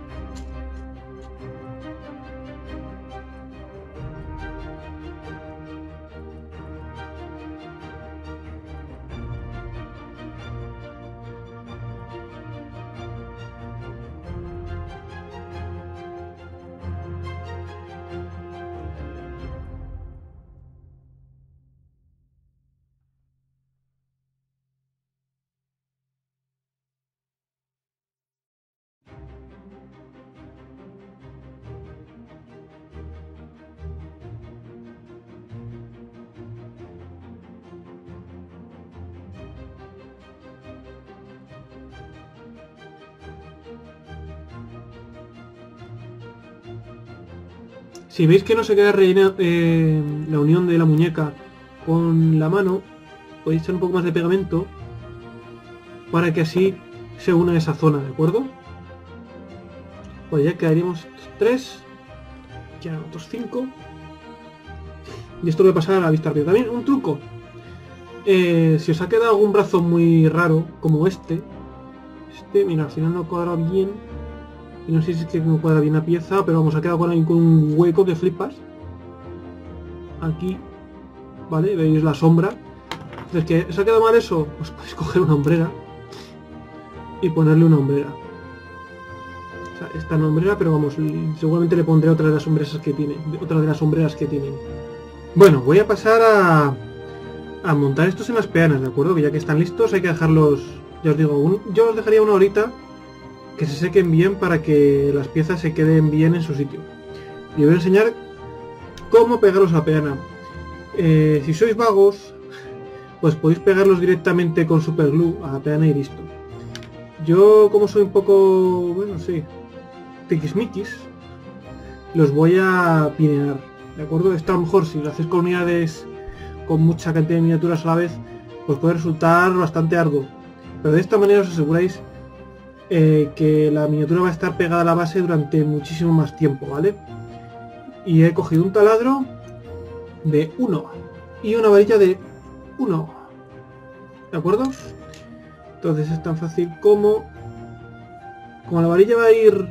Si veis que no se queda rellena eh, la unión de la muñeca con la mano, podéis echar un poco más de pegamento para que así se una esa zona, ¿de acuerdo? Pues ya quedaríamos estos tres, ya otros cinco. Y esto lo voy a pasar a la vista rápida. También un truco. Eh, si os ha quedado algún brazo muy raro, como este, este, mira, al final no cuadra bien. Y no sé si es que no cuadra bien la pieza, pero vamos, ha quedado con, ahí con un hueco que flipas. Aquí, ¿vale? Veis la sombra. Entonces, que ¿os ha quedado mal eso? Pues podéis coger una hombrera y ponerle una hombrera. O sea, esta no hombrera, pero vamos, seguramente le pondré otra de las sombreras que tiene, otra de las sombreras que tienen. Bueno, voy a pasar a, a montar estos en las peanas, ¿de acuerdo? Que ya que están listos hay que dejarlos, ya os digo, un, yo os dejaría una horita que se sequen bien para que las piezas se queden bien en su sitio. Y os voy a enseñar cómo pegaros la peana. Eh, si sois vagos, pues podéis pegarlos directamente con superglue a la peana y listo. Yo, como soy un poco, bueno, sí, tiquismiquis, los voy a pinear, ¿de acuerdo? Esto a lo mejor si lo hacéis con unidades con mucha cantidad de miniaturas a la vez, pues puede resultar bastante arduo. Pero de esta manera os aseguráis eh, que la miniatura va a estar pegada a la base durante muchísimo más tiempo, ¿vale? Y he cogido un taladro de uno y una varilla de uno, ¿de acuerdo? Entonces es tan fácil como... Como la varilla va a ir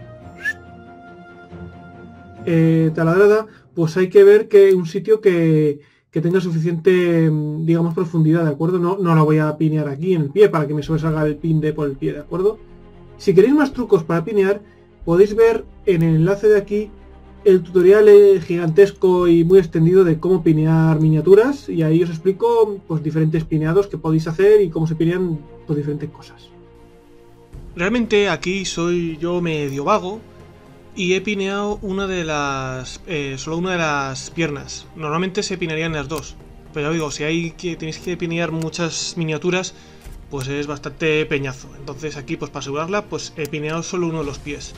eh, taladrada, pues hay que ver que un sitio que, que tenga suficiente, digamos, profundidad, ¿de acuerdo? No, no la voy a pinear aquí en el pie para que me sobresalga el pin de por el pie, ¿de acuerdo? Si queréis más trucos para pinear, podéis ver en el enlace de aquí el tutorial gigantesco y muy extendido de cómo pinear miniaturas, y ahí os explico pues diferentes pineados que podéis hacer y cómo se pinean pues, diferentes cosas. Realmente aquí soy yo medio vago y he pineado una de las eh, solo una de las piernas. Normalmente se pinearían las dos, pero ya digo, si hay que tenéis que pinear muchas miniaturas, pues es bastante peñazo. Entonces aquí, pues para asegurarla, pues he pineado solo uno de los pies.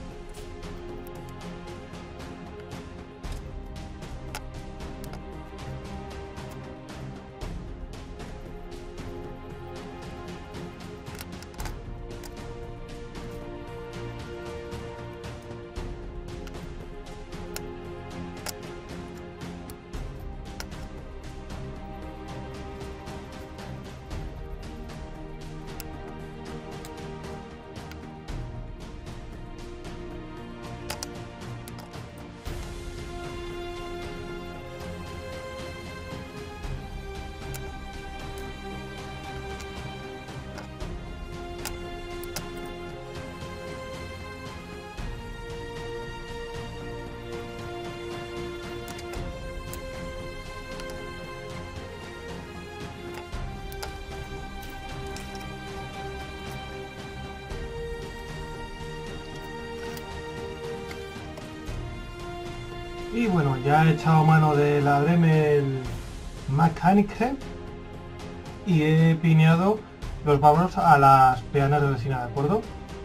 Y bueno, ya he echado mano de la Dremel Mechanique y he pineado los bárbaros a las peanas de resina, ¿de acuerdo?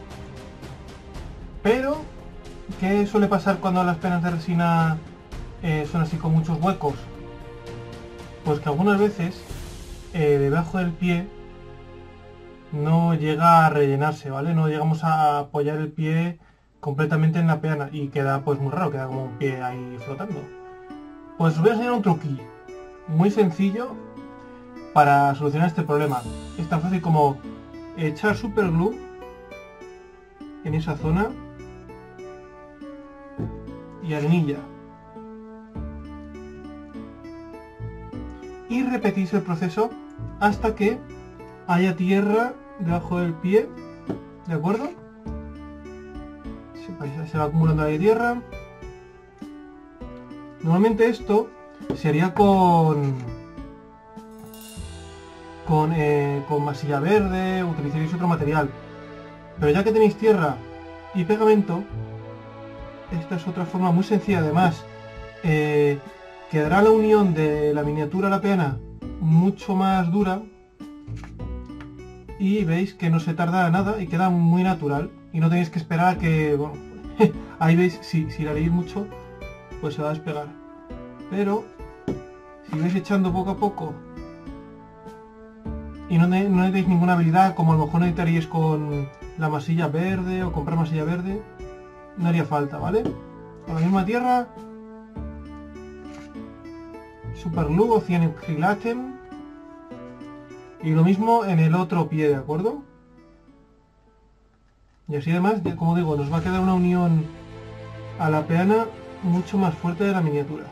Pero, ¿qué suele pasar cuando las peanas de resina eh, son así con muchos huecos? Pues que algunas veces eh, debajo del pie no llega a rellenarse, ¿vale? No llegamos a apoyar el pie completamente en la peana y queda pues muy raro, queda como un pie ahí flotando. Pues os voy a enseñar un truquillo muy sencillo para solucionar este problema. Es tan fácil como echar superglue en esa zona y arenilla y repetís el proceso hasta que haya tierra debajo del pie, ¿de acuerdo? Se va acumulando ahí tierra. Normalmente esto se haría con con, eh, con masilla verde, utilizaréis otro material, pero ya que tenéis tierra y pegamento, esta es otra forma muy sencilla. Además eh, quedará la unión de la miniatura a la peana mucho más dura y veis que no se tarda nada y queda muy natural y no tenéis que esperar a que, bueno, ahí veis, si, si la leéis mucho pues se va a despegar, pero si vais echando poco a poco y no, ne no necesitáis ninguna habilidad, como a lo mejor necesitaríais con la masilla verde o comprar masilla verde, no haría falta, ¿vale? Con la misma tierra, superglue o cianocrilatem, y lo mismo en el otro pie, ¿de acuerdo? Y así además, como digo, nos va a quedar una unión a la peana mucho más fuerte de la miniatura.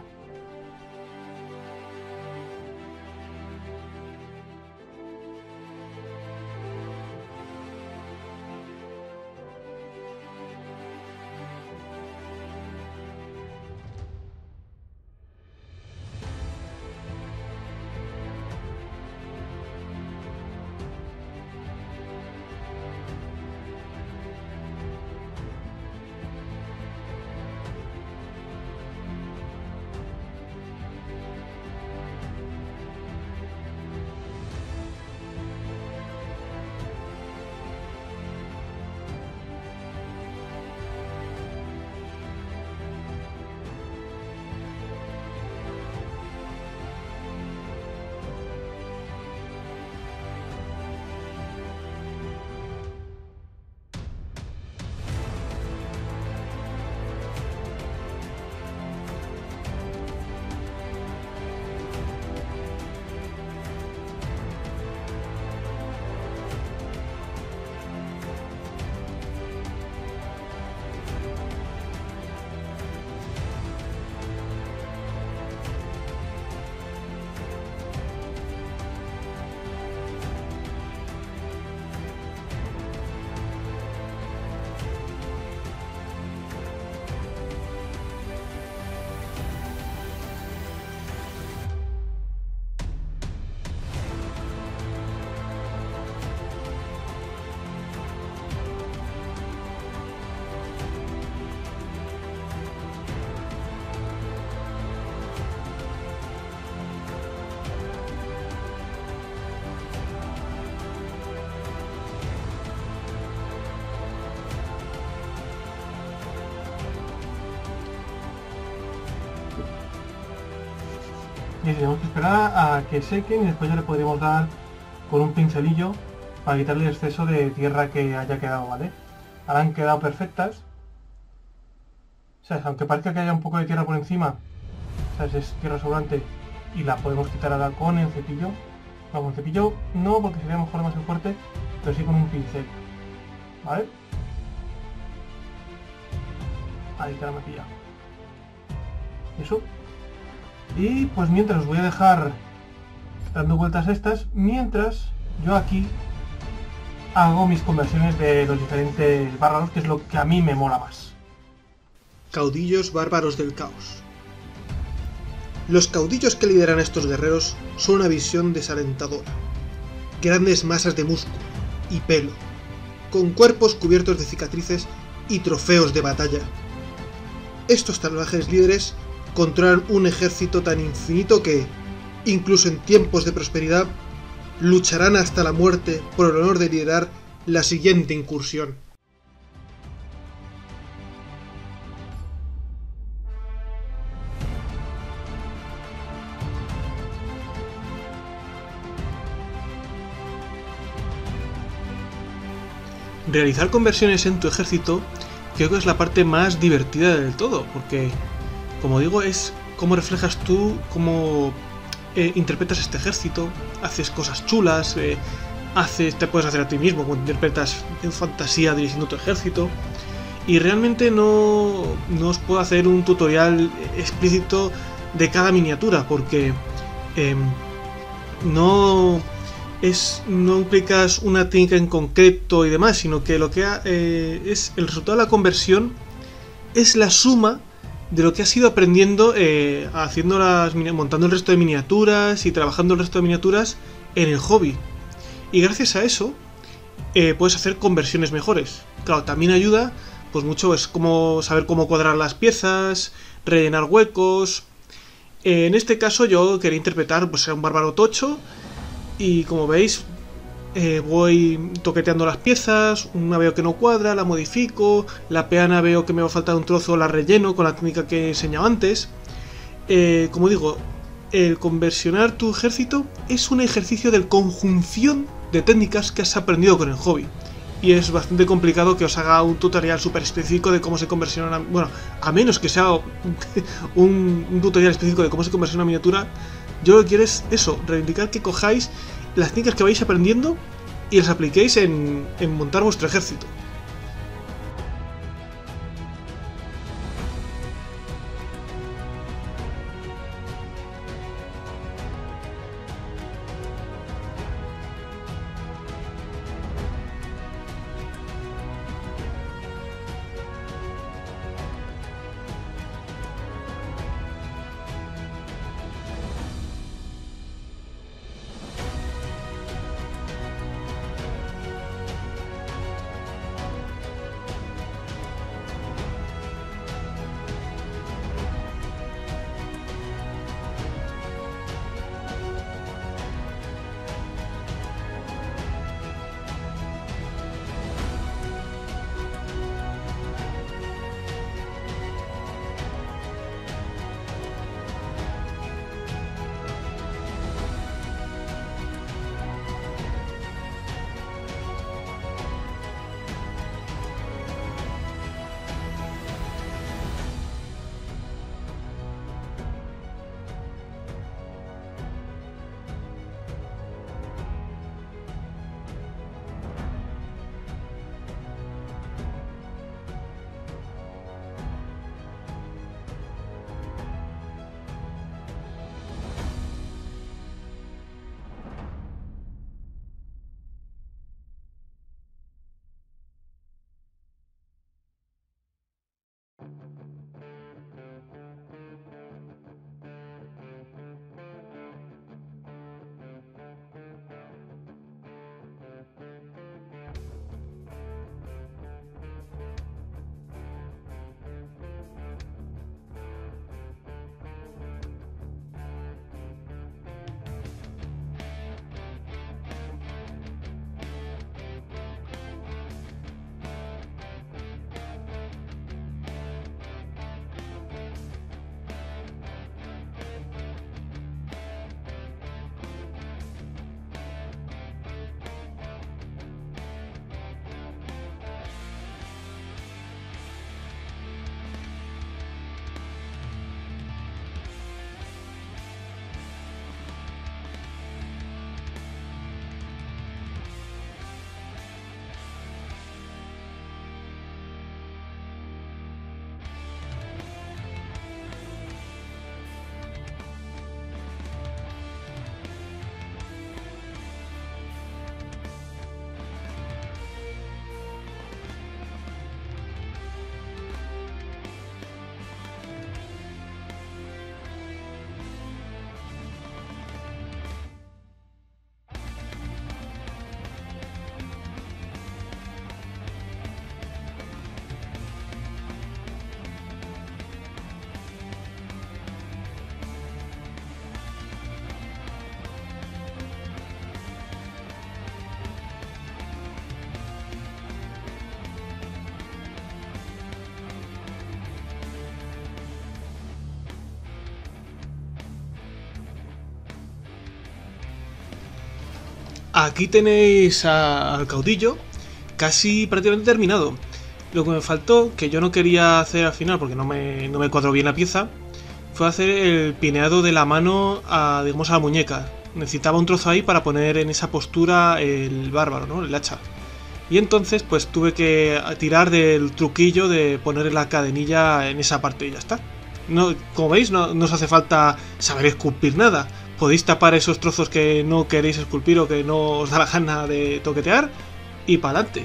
sí, tenemos que esperar a que sequen y después ya le podríamos dar con un pincelillo para quitarle el exceso de tierra que haya quedado, ¿vale? Ahora han quedado perfectas. O sea, aunque parezca que haya un poco de tierra por encima, ¿sabes? Es tierra sobrante y la podemos quitar ahora con el cepillo. No, con cepillo no, porque sería mejor más fuerte, pero sí con un pincel, ¿vale? Ahí está la matilla. Eso. Y pues mientras os voy a dejar dando vueltas a estas, mientras yo aquí hago mis conversiones de los diferentes bárbaros, que es lo que a mí me mola más. Caudillos bárbaros del caos. Los caudillos que lideran a estos guerreros son una visión desalentadora. Grandes masas de músculo y pelo, con cuerpos cubiertos de cicatrices y trofeos de batalla. Estos salvajes líderes controlan un ejército tan infinito que, incluso en tiempos de prosperidad, lucharán hasta la muerte por el honor de liderar la siguiente incursión. Realizar conversiones en tu ejército creo que es la parte más divertida del todo, porque, como digo, es cómo reflejas tú, cómo eh, interpretas este ejército, haces cosas chulas, eh, haces, te puedes hacer a ti mismo, como interpretas en fantasía dirigiendo tu ejército, y realmente no, no os puedo hacer un tutorial explícito de cada miniatura, porque eh, no... Es, no implicas una técnica en concreto y demás, sino que lo que ha, eh, es el resultado de la conversión es la suma de lo que has ido aprendiendo eh, haciendo las, montando el resto de miniaturas y trabajando el resto de miniaturas en el hobby. Y gracias a eso eh, puedes hacer conversiones mejores. Claro, también ayuda pues mucho es como saber cómo cuadrar las piezas, rellenar huecos. Eh, en este caso yo quería interpretar pues a un bárbaro tocho. Y como veis, eh, voy toqueteando las piezas, una veo que no cuadra, la modifico, la peana veo que me va a faltar un trozo, la relleno con la técnica que he enseñado antes. Eh, como digo, el conversionar tu ejército es un ejercicio de conjunción de técnicas que has aprendido con el hobby. Y es bastante complicado que os haga un tutorial súper específico de cómo se conversiona una... Bueno, a menos que sea un, un tutorial específico de cómo se conversiona una miniatura. Yo lo que quiero es eso, reivindicar que cojáis las técnicas que vais aprendiendo y las apliquéis en, en montar vuestro ejército. Aquí tenéis a, al caudillo casi prácticamente terminado. Lo que me faltó, que yo no quería hacer al final porque no me, no me cuadró bien la pieza, fue hacer el pineado de la mano a, digamos, a la muñeca. Necesitaba un trozo ahí para poner en esa postura el bárbaro, ¿no? El hacha. Y entonces pues tuve que tirar del truquillo de poner la cadenilla en esa parte y ya está. No, como veis, no, no os hace falta saber esculpir nada. Podéis tapar esos trozos que no queréis esculpir o que no os da la gana de toquetear y para adelante.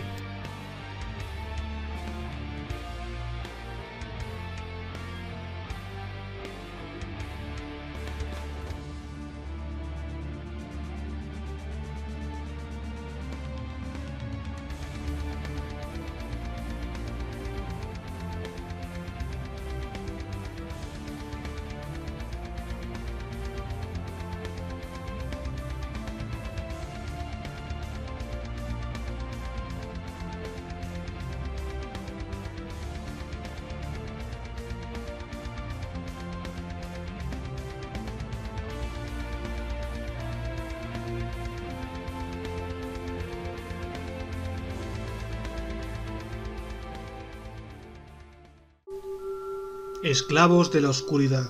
Esclavos de la oscuridad.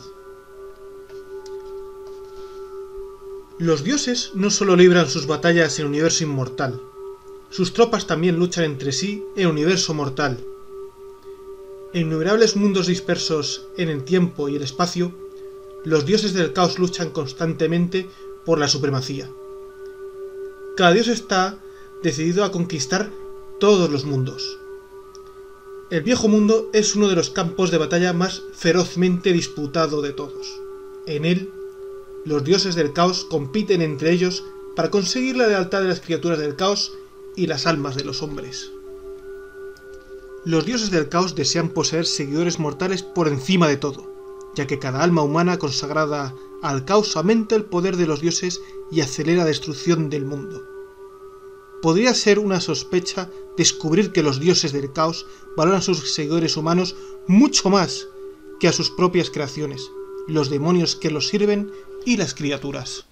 Los dioses no solo libran sus batallas en el universo inmortal, sus tropas también luchan entre sí en el universo mortal. En innumerables mundos dispersos en el tiempo y el espacio, los dioses del caos luchan constantemente por la supremacía. Cada dios está decidido a conquistar todos los mundos. El viejo mundo es uno de los campos de batalla más ferozmente disputado de todos. En él, los dioses del caos compiten entre ellos para conseguir la lealtad de las criaturas del caos y las almas de los hombres. Los dioses del caos desean poseer seguidores mortales por encima de todo, ya que cada alma humana consagrada al caos aumenta el poder de los dioses y acelera la destrucción del mundo. Podría ser una sospecha descubrir que los dioses del caos valoran a sus seguidores humanos mucho más que a sus propias creaciones, los demonios que los sirven y las criaturas.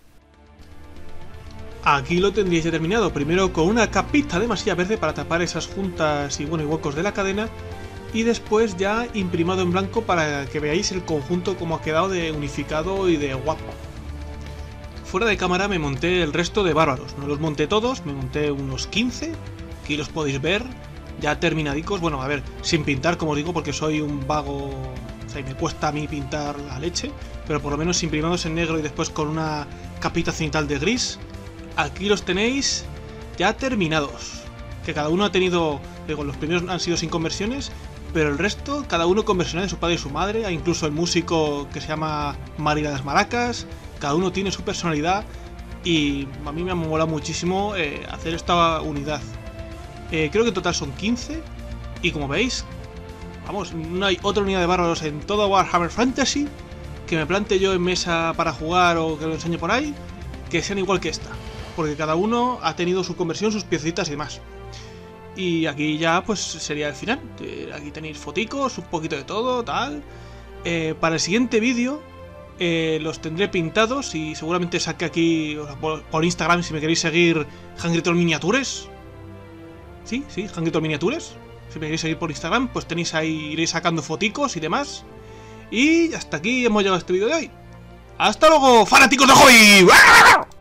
Aquí lo tendríais ya terminado, primero con una capita de masilla verde para tapar esas juntas y, bueno, y huecos de la cadena, y después ya imprimado en blanco para que veáis el conjunto como ha quedado de unificado y de guapo. Fuera de cámara me monté el resto de bárbaros, no los monté todos, me monté unos quince, aquí los podéis ver, ya terminadicos, bueno, a ver, sin pintar como os digo porque soy un vago, o sea, y me cuesta a mí pintar la leche, pero por lo menos imprimados en negro y después con una capita cenital de gris, aquí los tenéis ya terminados, que cada uno ha tenido, digo, los primeros han sido sin conversiones, pero el resto, cada uno conversionado de su padre y su madre, incluso el músico que se llama María de las Maracas. Cada uno tiene su personalidad y a mí me ha molado muchísimo eh, hacer esta unidad. Eh, creo que en total son quince y como veis, vamos, no hay otra unidad de bárbaros en todo Warhammer Fantasy que me plante yo en mesa para jugar o que lo enseñe por ahí, que sean igual que esta. Porque cada uno ha tenido su conversión, sus piecitas y demás. Y aquí ya pues sería el final. Aquí tenéis foticos, un poquito de todo, tal. Eh, para el siguiente vídeo... Eh, los tendré pintados y seguramente saque aquí o sea, por, por Instagram si me queréis seguir Hangrytol Miniatures. Sí, sí, Hangrytol Miniatures. Si me queréis seguir por Instagram, pues tenéis ahí, iréis sacando foticos y demás. Y hasta aquí hemos llegado a este vídeo de hoy. ¡Hasta luego, fanáticos de hobby!